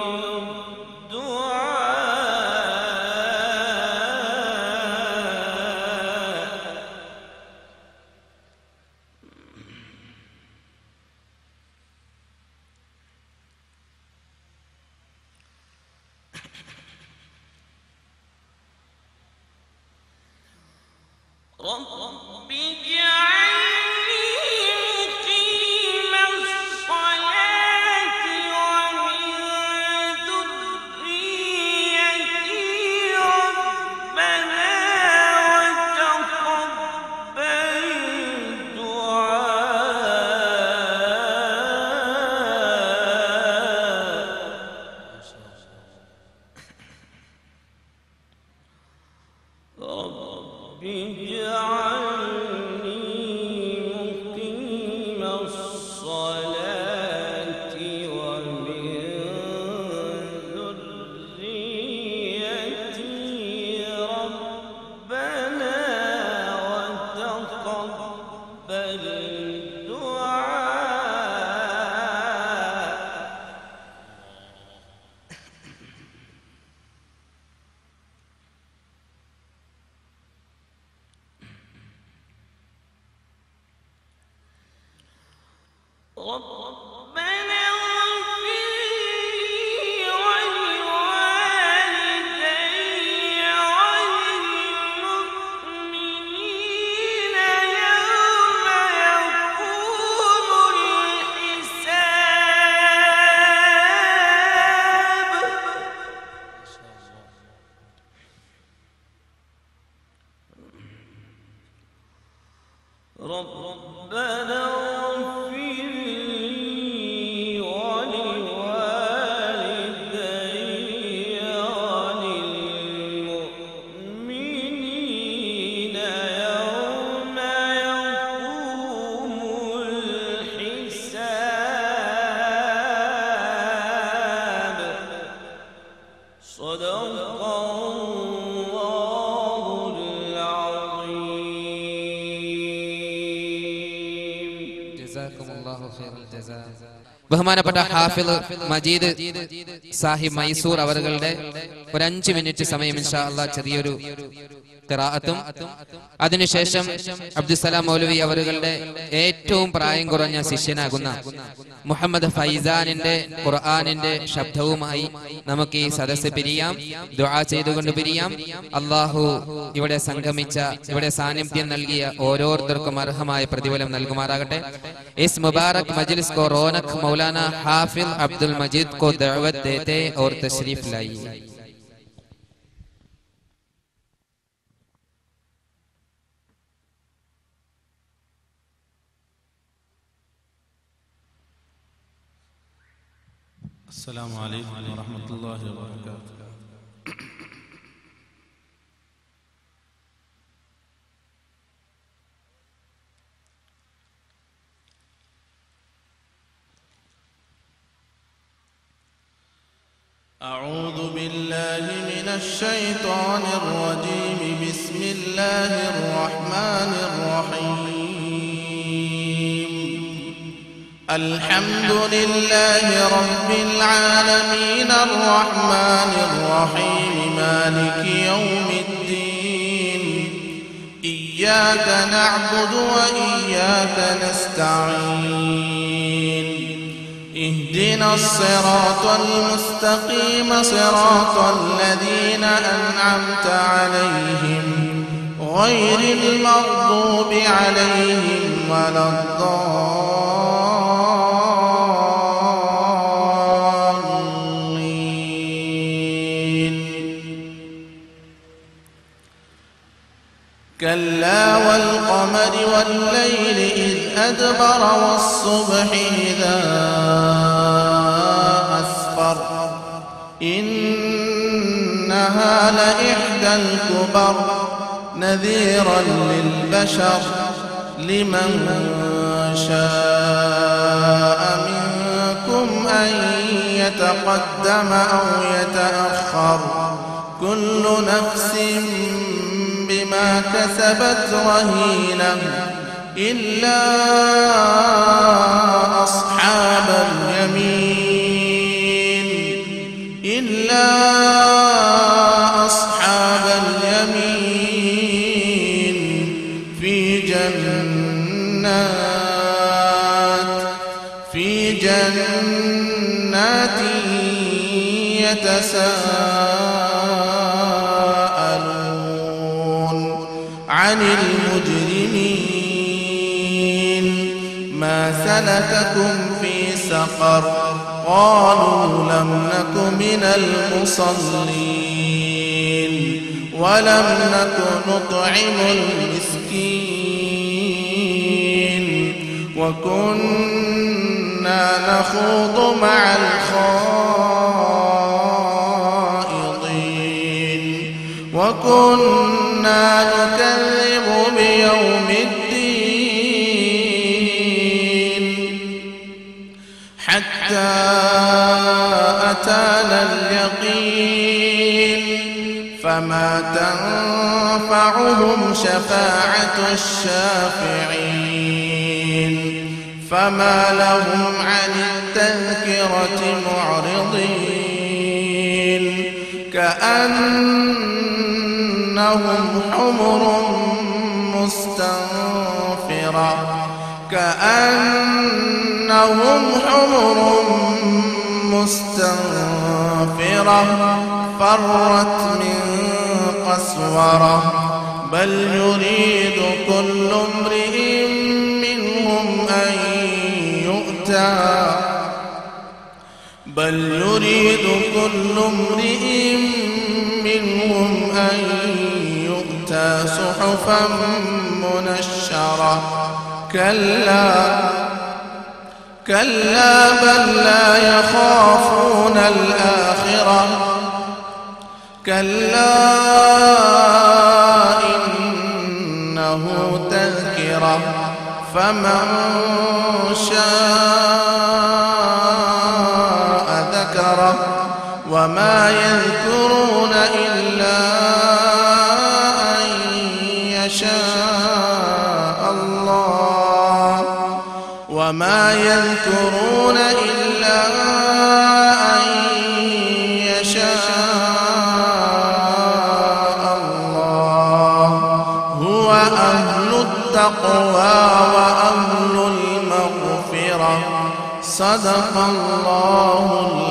الدعاء رب اجعلني مقيم الصلاة ومن ذريتي ربنا وتقبل دعاء رب اجعلني مقيم الصلاة ومن ذريتي ربنا وتقبل دعاء ربنا اغفر لي ولوالدي وللمؤمنين يوم يقوم الحساب ربنا اغفر لي ولوالدي وللمؤمنين يوم يقوم الحساب صدق الله العظيم ജസാക്കുമുല്ലാഹു ഖൈറൽ ജസാ. ബഹുമാനപ്പെട്ട ഹാഫിള് മജീദ് സാഹിബ് മൈസൂർ അവരുടെ ഒരു അഞ്ച് മിനിറ്റ് സമയം ഇൻഷാ അല്ലാഹ് ചെറിയൊരു ഖിറാഅത്തും അതിനുശേഷം അബ്ദുസ്സലാം മൗലവി അവരുടെ ഏറ്റവും പ്രായം കുറഞ്ഞ ശിഷ്യനാകുന്ന മുഹമ്മദ് ഫൈസാനിന്റെ ഖുർആനിന്റെ ശബ്ദവുമായി നമുക്ക് ഈ സദസ്സ് പിരിയാം. ദുആ ചെയ്തുകൊണ്ട് പിരിയാം. അല്ലാഹു ഇവിടെ സംഗമിച്ച ഇവിടെ സാന്നിധ്യം നൽകിയ ഓരോരുത്തർക്കും അർഹമായ പ്രതിഫലം നൽകുമാറാകട്ടെ. इस मुबारक मजलिस को रौनक मौलाना हाफिज अब्दुल मजीद को दावत देते और तशरीफ लाइए. अस्सलामु अलैकुम वरहमतुल्लाहि वबरकातुहू. أعوذ بالله من الشيطان الرجيم. بسم الله الرحمن الرحيم. الحمد لله رب العالمين الرحمن الرحيم مالك يوم الدين. إياك نعبد وإياك نستعين اهدنا الصراط المستقيم صراط الذين أنعمت عليهم غير المغضوب عليهم ولا الضالين. كلا والقمر والليل إذ أدبر والصبح إذا أسفر إنها لإحدى الكبر نذيرا للبشر لمن شاء منكم أن يتقدم أو يتأخر كل نفس بما كسبت رهينة إلا أصحاب اليمين إلا أصحاب اليمين في جنات في جنات يتساءلون عن المجرمين ما سلككم في سقر قالوا لم نك من المصلين ولم نك نطعم المسكين وكنا نخوض مع الخائضين وكنا نكذب بيوم الدين حتى أتانا اليقين فما تنفعهم شفاعة الشافعين فما لهم عن التذكرة معرضين كأنهم حمر مستنفرة كأنهم حمر مستنفرة فرت من قسورة بل يريد كل امرئ منهم أن يؤتى بل يريد كل امرئ منهم أن يؤتى صحفا منشرة كلا كلا بل لا يخافون الآخرة كلا إنه تذكرة فمن شاء ذكره وما يذكرون إلا أن يشاء الله وما يذكرون إلا أن يشاء الله هو أهل التقوى وأهل المغفرة صدق الله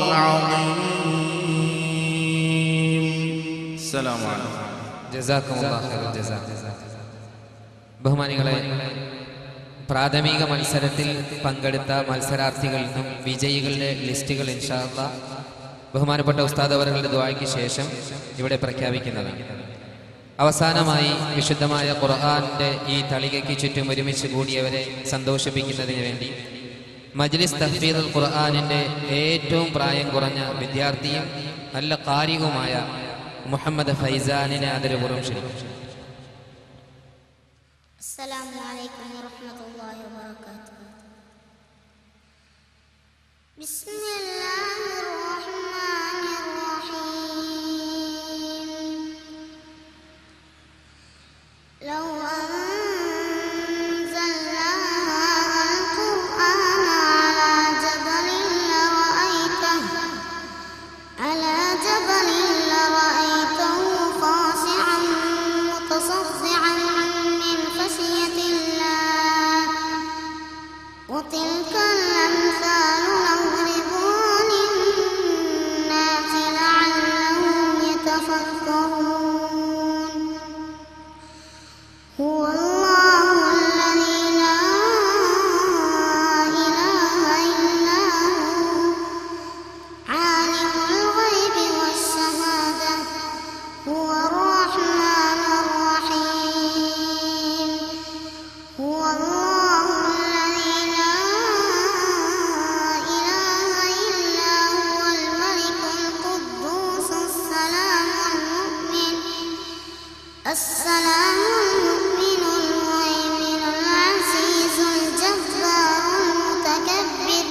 العظيم. السلام عليكم. ജസാക്കുമുല്ലാഹ് ഖൈറൽ ജസാ. ബഹുമാനികളെ, പ്രാഥമിക മത്സരത്തിൽ പങ്കെടുത്ത മത്സരാർത്ഥികളിൽ നിന്നും വിജയികളുടെ ലിസ്റ്റുകൾ ഇൻഷാ അല്ലാഹ് ബഹുമാനപ്പെട്ട ഉസ്താദ് അവരുടെ ദുആയ്ക്ക് ശേഷം ഇവിടെ പ്രഖ്യാപിക്കുന്നതാണ്. അവസാനമായി വിശുദ്ധമായ ഖുർആന്റെ ഈ തളികയ്ക്ക് ചുറ്റും ഒരുമിച്ച് കൂടിയവരെ സന്തോഷിപ്പിക്കുന്നതിന് വേണ്ടി മജ്ലിസ് തഹ്ഫീദുൽ ഖുർആനിന്റെ ഏറ്റവും പ്രായം കുറഞ്ഞ വിദ്യാർത്ഥിയും നല്ല ഖാരിയുമായ മുഹമ്മദ് ഫൈസാനിനെ ആദരപൂർവ്വം ക്ഷണിക്കുന്നു. അസ്സലാമു അലൈക്കും വറഹ്മത്തുള്ളാഹി വബറകാതുഹു. ബിസ്മില്ലാഹിർ റഹ്മാനിർ റഹീം. ലൗ അൻസൽനാ അൽ-ഖുർആന അലാ ജബലിൻ ലറഅയ്തഹു അലാ ജബലിൻ ലറഅയ്തഹു ഖാശിഅൻ മുതസദ്ദിഅൻ മിൻ ഖശിയത്തില്ലാഹ് وتلك الأمثال نضربها السلام المؤمن المهيمن العزيز الجبار المتكبر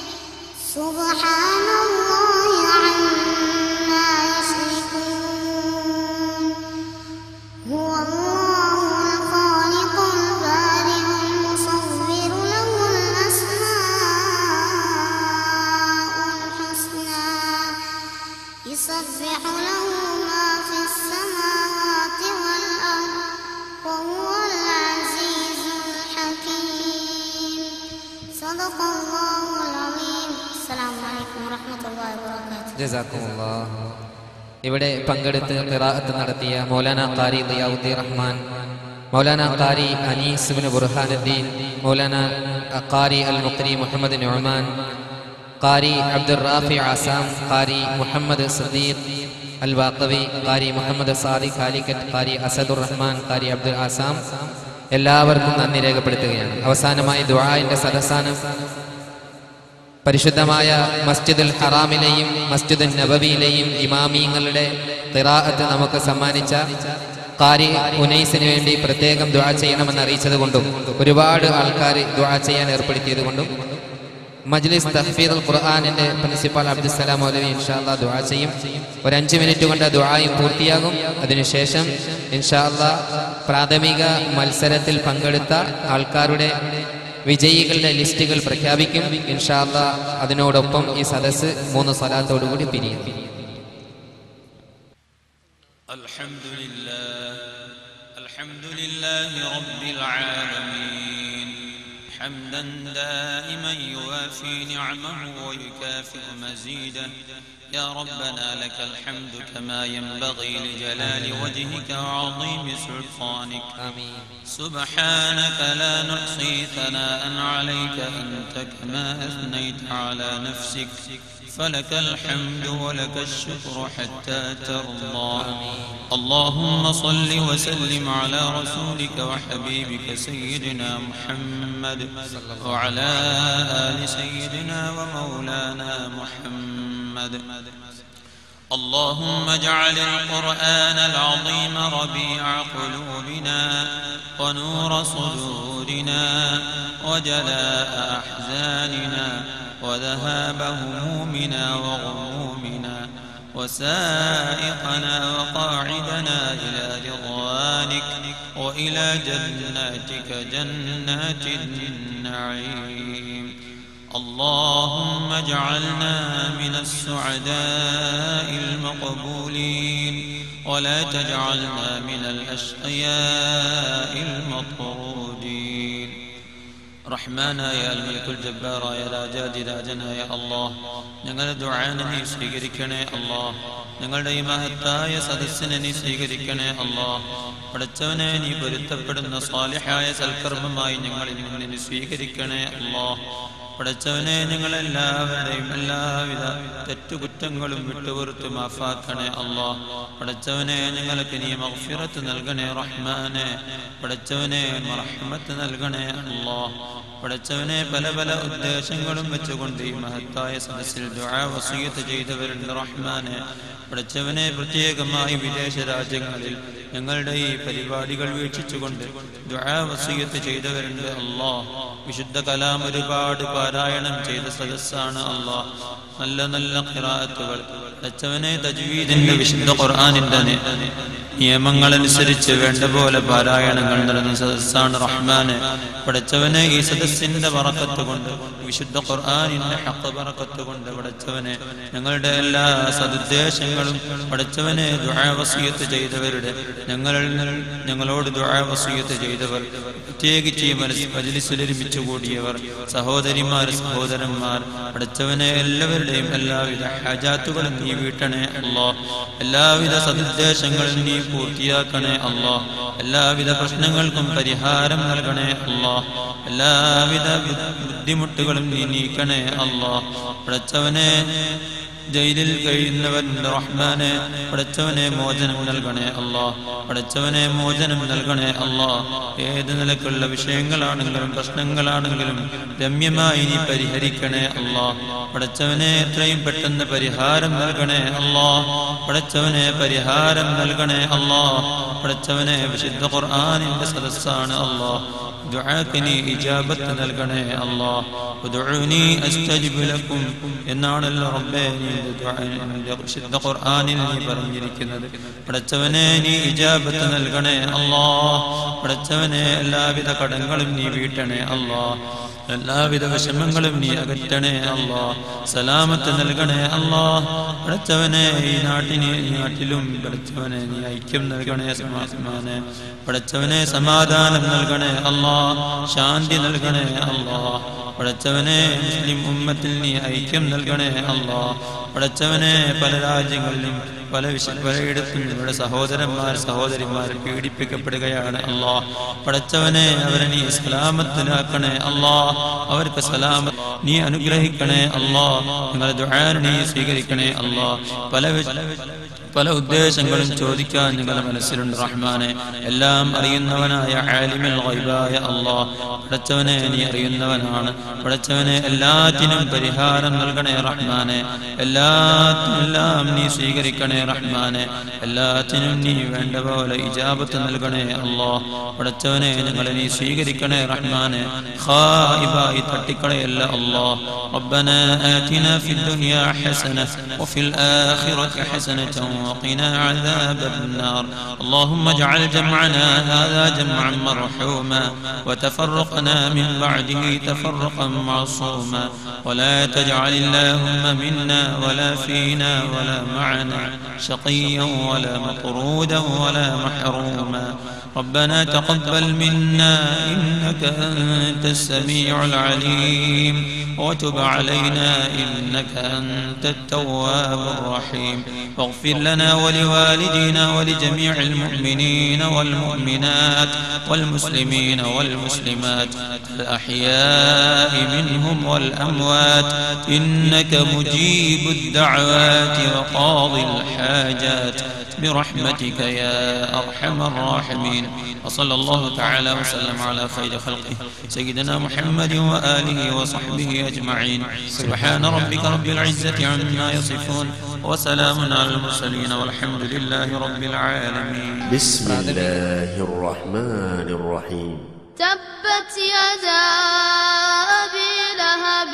سبحان الله عما يشركون هو الله الخالق البارئ المصور له الأسماء الحسنى يسبح له ما في السماوات والأرض وهو العزيز الحكيم صدق الله العظيم السلام عليكم ورحمة الله وبركاته ജസാക്കുമുല്ലാഹ്. ഇവിടെ പങ്കെടുത്ത് ഖിറാഅത്ത് നടത്തിയ മൗലാന ഖാരി ദിയാഉദ്ദീൻ റഹ്മാൻ, മൗലാന ഖാരി അനീസ് ഇബ്നു ബുർഹാനുദ്ദീൻ, മൗലാന ഖാരി അൽ മുഖ്രി മുഹമ്മദ് നുഅ്മാൻ, ഖാരി അബ്ദുർ റാഫി ആസാം, ഖാരി മുഹമ്മദ് സദീഖ് അൽ ബാഖവി, ഖാരി മുഹമ്മദ് സാദിഖ് ഖാലിക്കറ്റ്, ഖാരി അസദുർ റഹ്മാൻ, ഖാരി അബ്ദുൽ ആസാം, എല്ലാവർക്കും നന്ദി രേഖപ്പെടുത്തുകയാണ്. അവസാനമായി ദുആഇന്റെ സദസ്സാണ്. പരിശുദ്ധമായ മസ്ജിദുൽ ഹറാമിലെയും മസ്ജിദുൽ നബവിയിലെയും ഇമാമീങ്ങളുടെ ഖിറാഅത്ത് നമുക്ക് സമ്മാനിച്ച ഖാരി ഉനൈസിന് വേണ്ടി പ്രത്യേകം ദുആ ചെയ്യണമെന്ന് അറിയിച്ചത് കൊണ്ടും ഒരുപാട് ആൾക്കാർ ദുആ ചെയ്യാൻ ഏർപ്പെടുത്തിയത് കൊണ്ടും മജ്ലിസ് തഹ്ഫീദുൽ ഖുർആനിന്റെ പ്രിൻസിപ്പൽ അബ്ദുസ്സലാം മൗലവി ഇൻഷാ അല്ലാഹ് ദുആ ചെയ്യും. ഒരു അഞ്ച് മിനിറ്റ് കൊണ്ട് ദുആയും പൂർത്തിയാകും. അതിനുശേഷം ഇൻഷാ അല്ലാഹ് പ്രാഥമിക മത്സരത്തിൽ പങ്കെടുത്ത ആൾക്കാരുടെ വിജയികളുടെ ലിസ്റ്റുകൾ പ്രഖ്യാപിക്കും. ഇൻഷാ അല്ലാഹ് അതിനോടൊപ്പം ഈ സദസ്സ് മൂന്ന് സ്വലാത്തോടുകൂടി പിരിയും. അൽഹംദുലില്ലാഹ് അൽഹംദുലില്ലാഹി റബ്ബിൽ ആലമീൻ ഹംദൻ ദായിമൻ യുവാഫി നിഅമഹു വയുകാഫി മസീദഹു يا ربنا لك الحمد كما ينبغي لجلال وجهك وعظيم سلطانك آمين. سبحانك لا نحصي ثناء عليك أنت كما أثنيت على نفسك فلك الحمد ولك الشكر حتى ترضى. اللهم صل وسلم على رسولك وحبيبك سيدنا محمد وعلى آل سيدنا ومولانا محمد. اللهم اجعل القرآن العظيم ربيع قلوبنا ونور صدورنا وجلاء أحزاننا وذهاب همومنا وغمومنا وسائقنا وقاعدنا إلى رضوانك وإلى جناتك جنات النعيم. اللهم اجعلنا من السعداء المقبولين ولا تجعلنا من الأشقياء المطرودين. رحمانا يا الملك الجبار يا راجاد راجنا يا الله ഞങ്ങളുടെ ദുആനെ നീ സ്വീകരിക്കണേ അല്ലാഹ്. ഞങ്ങളുടെ ഈ മഹത്തായ സദസ്സിനെ നീ സ്വീകരിക്കണേ അല്ലാഹ്. പടച്ചവനെ നീ പൊരുത്തപ്പെടുന്ന സാലിഹായ സൽക്കർമ്മമായി ഞങ്ങളിൽ നിന്ന് നീ സ്വീകരിക്കണേ അല്ലാഹ്. പടച്ചവനെ ഞങ്ങളെല്ലാവരുടെയും എല്ലാവിധ തെറ്റുകുറ്റങ്ങളും വിട്ടുപുറത്ത് മാഫാക്കണേ അല്ലാഹ്. പടച്ചവനെ ഞങ്ങൾക്ക് നീ മഗ്ഫിറത്ത് നൽകണേ റഹ്മാനെ. പടച്ചവനെ റഹ്മത്ത് നൽകണേ അല്ലാഹ്. പടച്ചവനെ പല പല ഉദ്ദേശങ്ങളും വെച്ചുകൊണ്ട് ഈ മഹത്തായ സദസ്സിൽ ദുആ വസിയത്ത് ചെയ്തവരുണ്ട് റഹ്മാനെ. പടച്ചവനെ പ്രത്യേകമായി വിദേശ രാജ്യങ്ങളിൽ ഞങ്ങളുടെ ഈ പരിപാടികൾ വീക്ഷിച്ചുകൊണ്ട് ദുആ വസിയത്ത് ചെയ്തവരുണ്ട് അല്ലാഹ്. വിശുദ്ധ കലാം ഒരുപാട് പാരായണം ചെയ്ത സദസ്സാണ് അല്ലാഹ്. നല്ല നല്ല ഖിറാഅത്തുകൾ പടച്ചവനെ തജ്വീദിന്റെ വിശുദ്ധ ഖുർആനിന്റെ നിയമങ്ങളനുസരിച്ച് വേണ്ട പോലെ പാരായണങ്ങൾ നടന്ന സദസ്സാണ് റഹ്മാനെ. പടച്ചവനെ ഈ സദസ്സിന്റെ ബറക്കത്ത് കൊണ്ട് വിശുദ്ധ ഖുർആനിന്റെ ഹഖ് ബറക്കത്ത് കൊണ്ട് പടച്ചവനെ ഞങ്ങളുടെ എല്ലാ സദുദ്ദേശങ്ങളും പടച്ചവനെ ദുആ വസിയത്ത് ചെയ്തവരുടെ ഞങ്ങളിൽ ഞങ്ങളോട് ദുആ വസിയത്ത് ചെയ്തവർ പ്രത്യേകിച്ച് ഈ മജ്ലിസിൽ ഒരുമിച്ച് കൂടിയവർ സഹോദരിമാർ സഹോദരന്മാർ പടച്ചവനെ എല്ലാവരുടെയും എല്ലാവിധ ഹജാത്തുകളും നീ വീട്ടണേ അല്ലാഹ്. എല്ലാവിധ സദുദ്ദേശങ്ങളും നീ പൂർത്തിയാക്കണേ അല്ലാഹ്. എല്ലാവിധ പ്രശ്നങ്ങൾക്കും പരിഹാരം നൽകണേ അല്ലാഹ്. എല്ലാവിധ ബുദ്ധിമുട്ടുകളും നീ നീക്കണേ അല്ലാഹ്. പടച്ചവനെ ജയിലിൽ കഴിയുന്നവരുടെ റഹ്മാനെ പടച്ചവനെ മോചനം നൽകണേ അല്ലാ. പടച്ചവനെ മോചനം നൽകണേ അല്ലാ. ഏത് നിലക്കുള്ള വിഷയങ്ങളാണെങ്കിലും പ്രശ്നങ്ങളാണെങ്കിലും രമ്യമായി നീ പരിഹരിക്കണേ അല്ലാ. പടച്ചവനെ എത്രയും പെട്ടെന്ന് പരിഹാരം നൽകണേ അല്ലാ. പടച്ചവനെ പരിഹാരം നൽകണേ അല്ലാ. പടച്ചവനെ വിശുദ്ധ ഖുർആനിന്റെ സദസ്സാണ് അല്ലാ. ദുആക്ക് നീ ഇജാബത്ത് നൽകണേ അല്ലാ. ഉദ്ഉനി അസ്തജിബ് ലക്കും എന്നാണല്ലോ റബ്ബേ നീ വിശുദ്ധ ഖുർആനിൽ നീ പറഞ്ഞിരിക്കുന്നത്. പടച്ചവനെ നീ ഇജാബത്ത് നൽകണേ അല്ലാ. പടച്ചവനെ എല്ലാവിധ കടങ്ങളും നീ വീട്ടണേ അല്ലാ. എല്ലാവിധ വിഷമങ്ങളും നീ അകറ്റണേ അല്ലാ. സലാമത്ത് നൽകണേ അല്ലാ. പടച്ചവനെ ഈ നാട്ടിന് ഈ നാട്ടിലും പടച്ചവനെ നീ ഐക്യം നൽകണേ സമാധാനെ. പടച്ചവനെ സമാധാനം നൽകണേ അല്ലാ. ശാന്തി നൽകണേ അല്ലാ. പടച്ചവനെ മുസ്ലിം ഉമ്മത്തിൽ നീ ഐക്യം നൽകണേ അല്ലാ. പടച്ചവനെ പല രാജ്യങ്ങളിലും പല വിഷ പലയിടത്തും ഇവിടെ സഹോദരന്മാർ സഹോദരിമാർ പീഡിപ്പിക്കപ്പെടുകയാണ് അല്ലാ. പടച്ചവനെ അവരെ നീ സലാമത്തിലാക്കണേ അല്ലാ. അവർക്ക് സലാമത്ത് നീ അനുഗ്രഹിക്കണേ അല്ലാ. നിങ്ങളുടെ ദുആ നീ സ്വീകരിക്കണേ അല്ലാ. പല പല ഉദ്ദേശങ്ങളും ചോദിക്കാൻ നിങ്ങളുടെ മനസ്സിലുണ്ട് റഹ്മാനെ. എല്ലാം അറിയുന്നവനായ ആലിമുൽ ഗൈബായ അല്ലാ. പടച്ചവനെ നീ അറിയുന്നവനാണ്. പടച്ചവനെ എല്ലാറ്റിനും പരിഹാരം നൽകണേ റഹ്മാനെ. എല്ലാത്തിനെല്ലാം നീ സ്വീകരിക്കണേ റഹ്മാനെ. എല്ലാത്തിനും നീ വേണ്ട പോലെ ഇജാബത്ത് നൽകണേ അല്ലാ. പടച്ചവനെ ഞങ്ങളെ നീ സ്വീകരിക്കണേ റഹ്മാനെ. ഖായിബായി തട്ടിക്കളയല്ല അല്ലാ. റബ്ബനാ ആതിനാ ഫിദ്ദുനിയാ ഹസന വഫിൽ ആഖിറതി ഹസനതൻ وقنا عذاب النار. اللهم اجعل جمعنا هذا جمعا مرحوما وتفرقنا من بعده تفرقا معصوما ولا تجعل اللهم منا ولا فينا ولا معنا شقيا ولا مطرودا ولا محروما. ربنا تقبل منا إنك أنت السميع العليم وتب علينا إنك أنت التواب الرحيم. واغفر لنا ولوالدينا ولجميع المؤمنين والمؤمنات والمسلمين والمسلمات الأحياء منهم والأموات إنك مجيب الدعوات وقاضي الحاجات برحمتك يا أرحم الراحمين. وصلى الله تعالى وسلم على خير خلقه سيدنا محمد وآله وصحبه أجمعين. سبحان ربك رب العزة عما يصفون وسلام على المرسلين والحمد لله رب العالمين. بسم الله الرحمن الرحيم. تبت يدا أبي لهب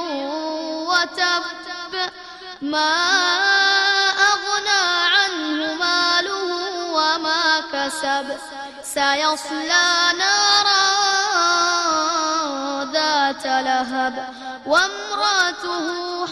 وتب ما أغنى عنه ماله وما كسب سيصلى نارا ذات لهب وامرأته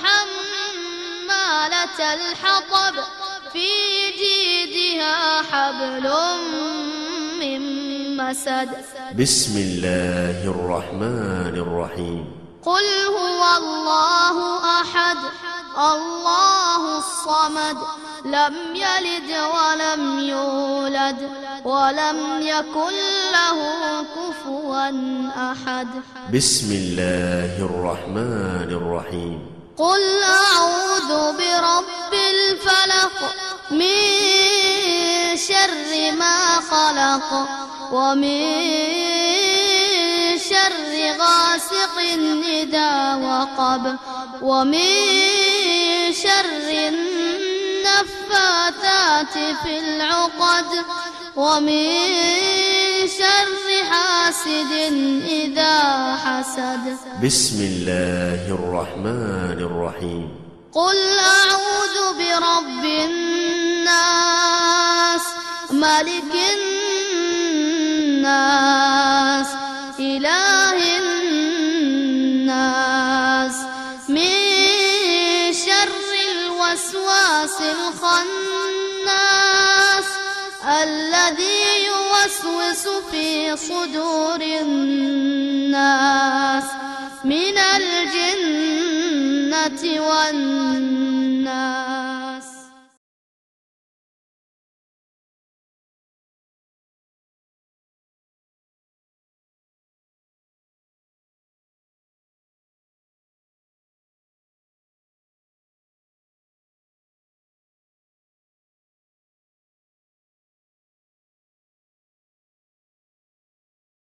حمالة الحطب في جيدها حبل من مسد. بسم الله الرحمن الرحيم. قل هو الله أحد الله الصمد لم يلد ولم يولد ولم يكن له كفوا أحد. بسم الله الرحمن الرحيم. قل أعوذ برب الفلق من شر ما خلق ومن شر غاسق إذا وقب ومن شر النفاثات في العقد ومن شر حاسد إذا حسد. بسم الله الرحمن الرحيم. قل أعوذ برب الناس ملك الناس إله الناس من شر الوسواس الخناس الذي يوسوس في صدور الناس من الجنة والناس.